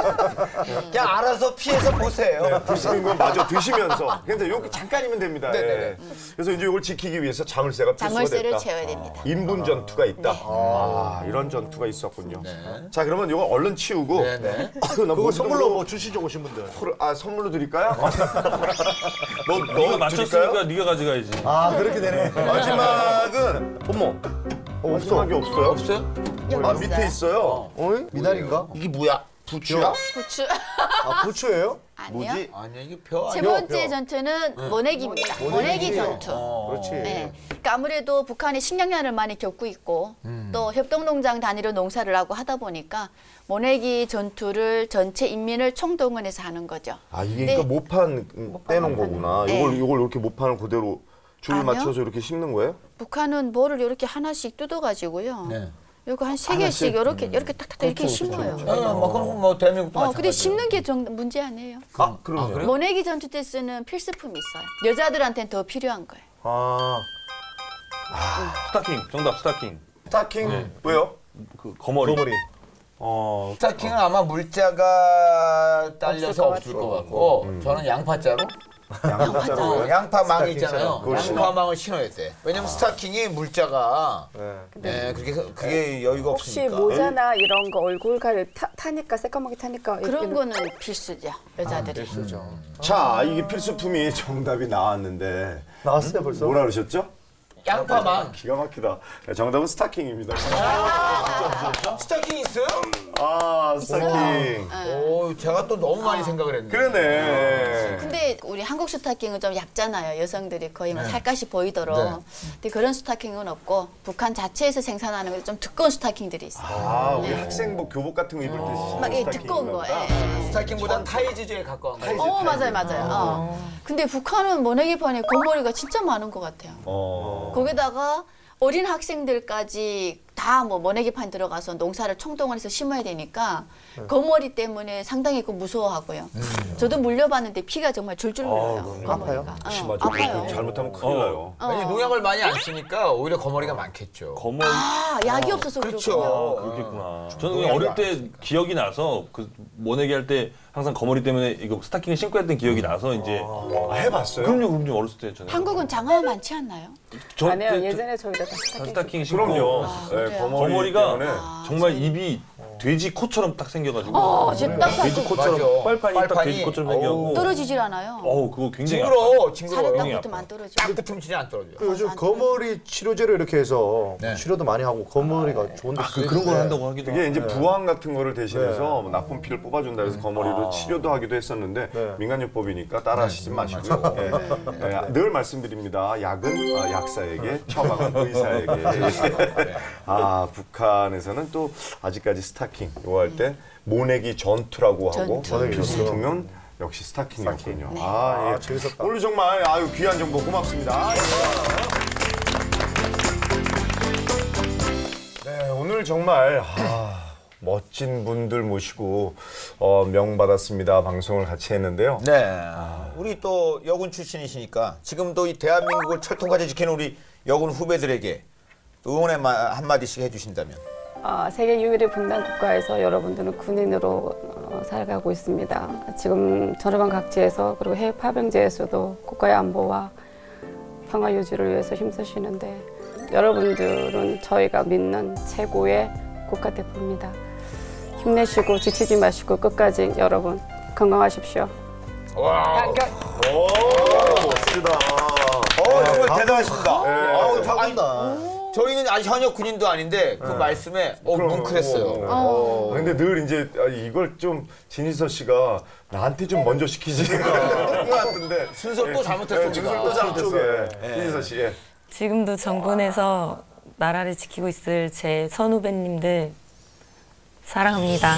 그냥 알아서 피해서 보세요. 네, 드시는 건 마저 드시면서 근데 여기 잠깐이면 됩니다. 네, 네, 예. 네. 그래서 이제 이걸 지키기 위해서 자물쇠가 필수가 자물쇠를 됐다. 채워야 됩니다. 인분 전투가 있다. 네. 아, 이런 전투가 있었군요. 자, 그러면 이거 얼른 치우고 네, 네. 그거 선물로 뭐 주시죠 오신 분들. 아, 선물로 드릴까요? 너, 네가 너 맞췄으니까 드릴까요? 네가 가져가야지. 아 그렇게 되네. 마지막은 어머 어, 마지막에 없어요? 없어요? 아 밑에 있어요. 어? 미나리인가? 이게 뭐야? 부추야? 부추. 아 부추예요? 아니요. 뭐지? 아니야 이게 벼 세 아니야? 번째 전투는 응. 모내기입니다. 모내기. 모내기 전투. 어, 그렇지. 네. 그러니까 아무래도 북한이 식량난을 많이 겪고 있고 음. 또 협동농장 단위로 농사를 하고 하다 보니까 모내기 전투를 전체 인민을 총동원해서 하는 거죠. 아 이게 네. 그러니까 모판 음, 떼놓은 거구나. 네. 이걸 이걸 이렇게 모판을 그대로 줄 아니요. 맞춰서 이렇게 심는 거예요? 북한은 뭐를 이렇게 하나씩 뜯어가지고요. 네. 이거 한 세 하나씩? 개씩 이렇게 이렇게 탁탁 이렇게 심어요. 아, 뭐 그럼 뭐 대한민국도 어, 근데 마찬가지예요. 심는 게 정, 문제 아니에요. 아 그러네요. 그래요? 모내기 전투 때 쓰는 필수품이 있어요. 여자들한테는 더 필요한 거예요. 아 스타킹 정답 스타킹. 스타킹 네. 왜요? 그 거머리. 거머리. 어 스타킹은 아마 물자가 딸려서 없을 없을 것 것 같고 저는 양파자로 양파자로 어, 양파망이 스타킹 있잖아요. 그걸 신어? 양파망을 신어야 돼. 왜냐면 스타킹이 물자가 네. 네, 그렇게 그게 여유가 혹시 없으니까. 모자나 이런 거 얼굴 가려 타, 타니까 새까맣게 타니까 그런 이렇게 거는 필수죠. 여자들이. 자 이게 필수품이 정답이 나왔는데 나왔어요 벌써? 뭐라 그러셨죠? 양파망. 기가 막히다. 정답은 스타킹입니다. 스타킹 있어요? 아 스타킹. 오, 제가 또 너무 많이 생각을 했네. 그러네. 근데 우리 한국 스타킹은 좀 얇잖아요. 여성들이 거의 뭐 네. 살갗이 보이도록. 네. 근데 그런 스타킹은 없고 북한 자체에서 생산하는 게 좀 두꺼운 스타킹들이 있어요. 아 우리 학생복 교복 같은 거 입을 때 쓰시는 막 이 스타킹인가 두꺼운 거. 보다. 예. 스타킹보다 타이즈에 가까운 거. 어 맞아요 맞아요. 어. 근데 북한은 모내기판에 고머리가 진짜 많은 것 같아요. 어. 거기다가 어린 학생들까지 다 뭐 모내기판 들어가서 농사를 총동원해서 심어야 되니까 거머리 때문에 상당히 그 무서워하고요. 저도 물려봤는데 피가 정말 줄줄 흘러요. 거머리가. 어, 심하죠. 아파요. 잘못하면 큰일 나요. 어. 아니 농약을 많이 안 쓰니까 오히려 거머리가 많겠죠. 거머리. 아 약이 없어서 그렇죠. 그렇군요. 그렇겠구나. 저는 그냥 어릴 때 기억이 나서 그 모내기 할 때 항상 거머리 때문에 이거 스타킹을 신고 했던 기억이 나서 이제 아, 해봤어요? 그럼요, 그럼요. 어렸을 때 저는. 한국은 장화 많지 않나요? 저 아니요 때- 예전에 저기다 다 스타킹 스타킹 신고. 그럼요. 아, 네, 그래요? 거머리 거머리가 때문에. 정말 입이 돼지 코처럼 딱 생겨가지고. 어, 진짜 딱 돼지 봐도 코처럼 맞아. 빨판이 딱 빨판이. 돼지 코처럼 생겨고. 떨어지질 않아요. 어우 그거 굉장히 징그러, 아파요. 징그러. 살에 딱 아파. 붙으면 안 떨어져. 딱 붙으면 진짜 안 떨어져요. 그 요즘 거머리 치료제로 이렇게 해서 네. 치료도 많이 하고 거머리가 좋은데 그, 그런 걸 한다고 하기도 그게 하고. 이제 부항 같은 거를 대신해서 뭐 나쁜 피를 뽑아준다 해서 거머리로 치료도 하기도 했었는데 네. 민간요법이니까 따라하시지 마시고요. 예. 예, 늘 말씀드립니다. 약은 어, 약사에게, 처방은 의사에게. 아 북한에서는 또 아직까지 스타킹 이거 할 때 모내기 전투라고 하고 전투. 필수품은 역시 스타킹이었군요. 네. 아, 예. 재밌었다. 오늘 정말 아유 귀한 정보 고맙습니다. 네, 오늘 정말 아, 멋진 분들 모시고 어, 명 받았습니다. 방송을 같이 했는데요. 네. 우리 또 여군 출신이시니까 지금도 이 대한민국을 철통까지 지키는 우리 여군 후배들에게 응원의 마- 한마디씩 해주신다면. 어, 세계 유일의 분단 국가에서 여러분들은 군인으로 어, 살아가고 있습니다. 지금 전후방 각지에서 그리고 해외 파병제에서도 국가의 안보와 평화 유지를 위해서 힘쓰시는데 여러분들은 저희가 믿는 최고의 국가대표입니다. 힘내시고 지치지 마시고 끝까지 여러분 건강하십시오. 와. 오, 멋지다. 어, 정말 대단하십니다. 어우, 어, 잘한다. 저희는 아직 현역 군인도 아닌데 그 말씀에 어, 뭉클했어요. 어. 근데 늘 이제 아, 이걸 좀 진희서 씨가 나한테 좀 먼저 시키지. 그런 것 같은데 순서를 또 잘못했습니다. 순서를 또 잘못했어요. 예. 진희서 씨. 예. 지금도 정군에서 나라를 지키고 있을 제 선후배님들 사랑합니다.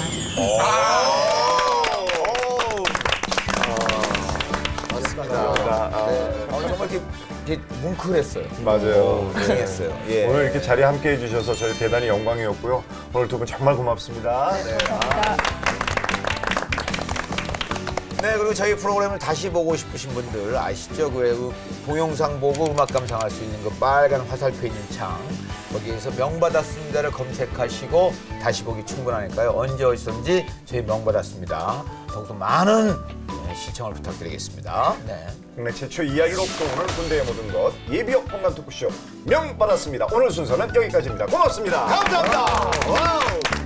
네. 어, 정말 이렇게, 이렇게 뭉클했어요. 맞아요. 고생했어요. 예. 오늘 이렇게 자리에 함께 해주셔서 저희 대단히 영광이었고요. 오늘 두 분 정말 고맙습니다. 네. 네, 그리고 저희 프로그램을 다시 보고 싶으신 분들 아시죠? 그 동영상 보고 음악 감상할 수 있는 그 빨간 화살표 있는 창 거기에서 명받았습니다를 검색하시고 다시 보기 충분하니까요. 언제 어디서든지 저희 명받았습니다. 더욱더 많은 네, 시청을 부탁드리겠습니다. 네. 국내 최초 이야기로 풀어오는 군대의 모든 것 예비역 공감 토크쇼 명 받았습니다. 오늘 순서는 여기까지입니다. 고맙습니다. 감사합니다. 와우.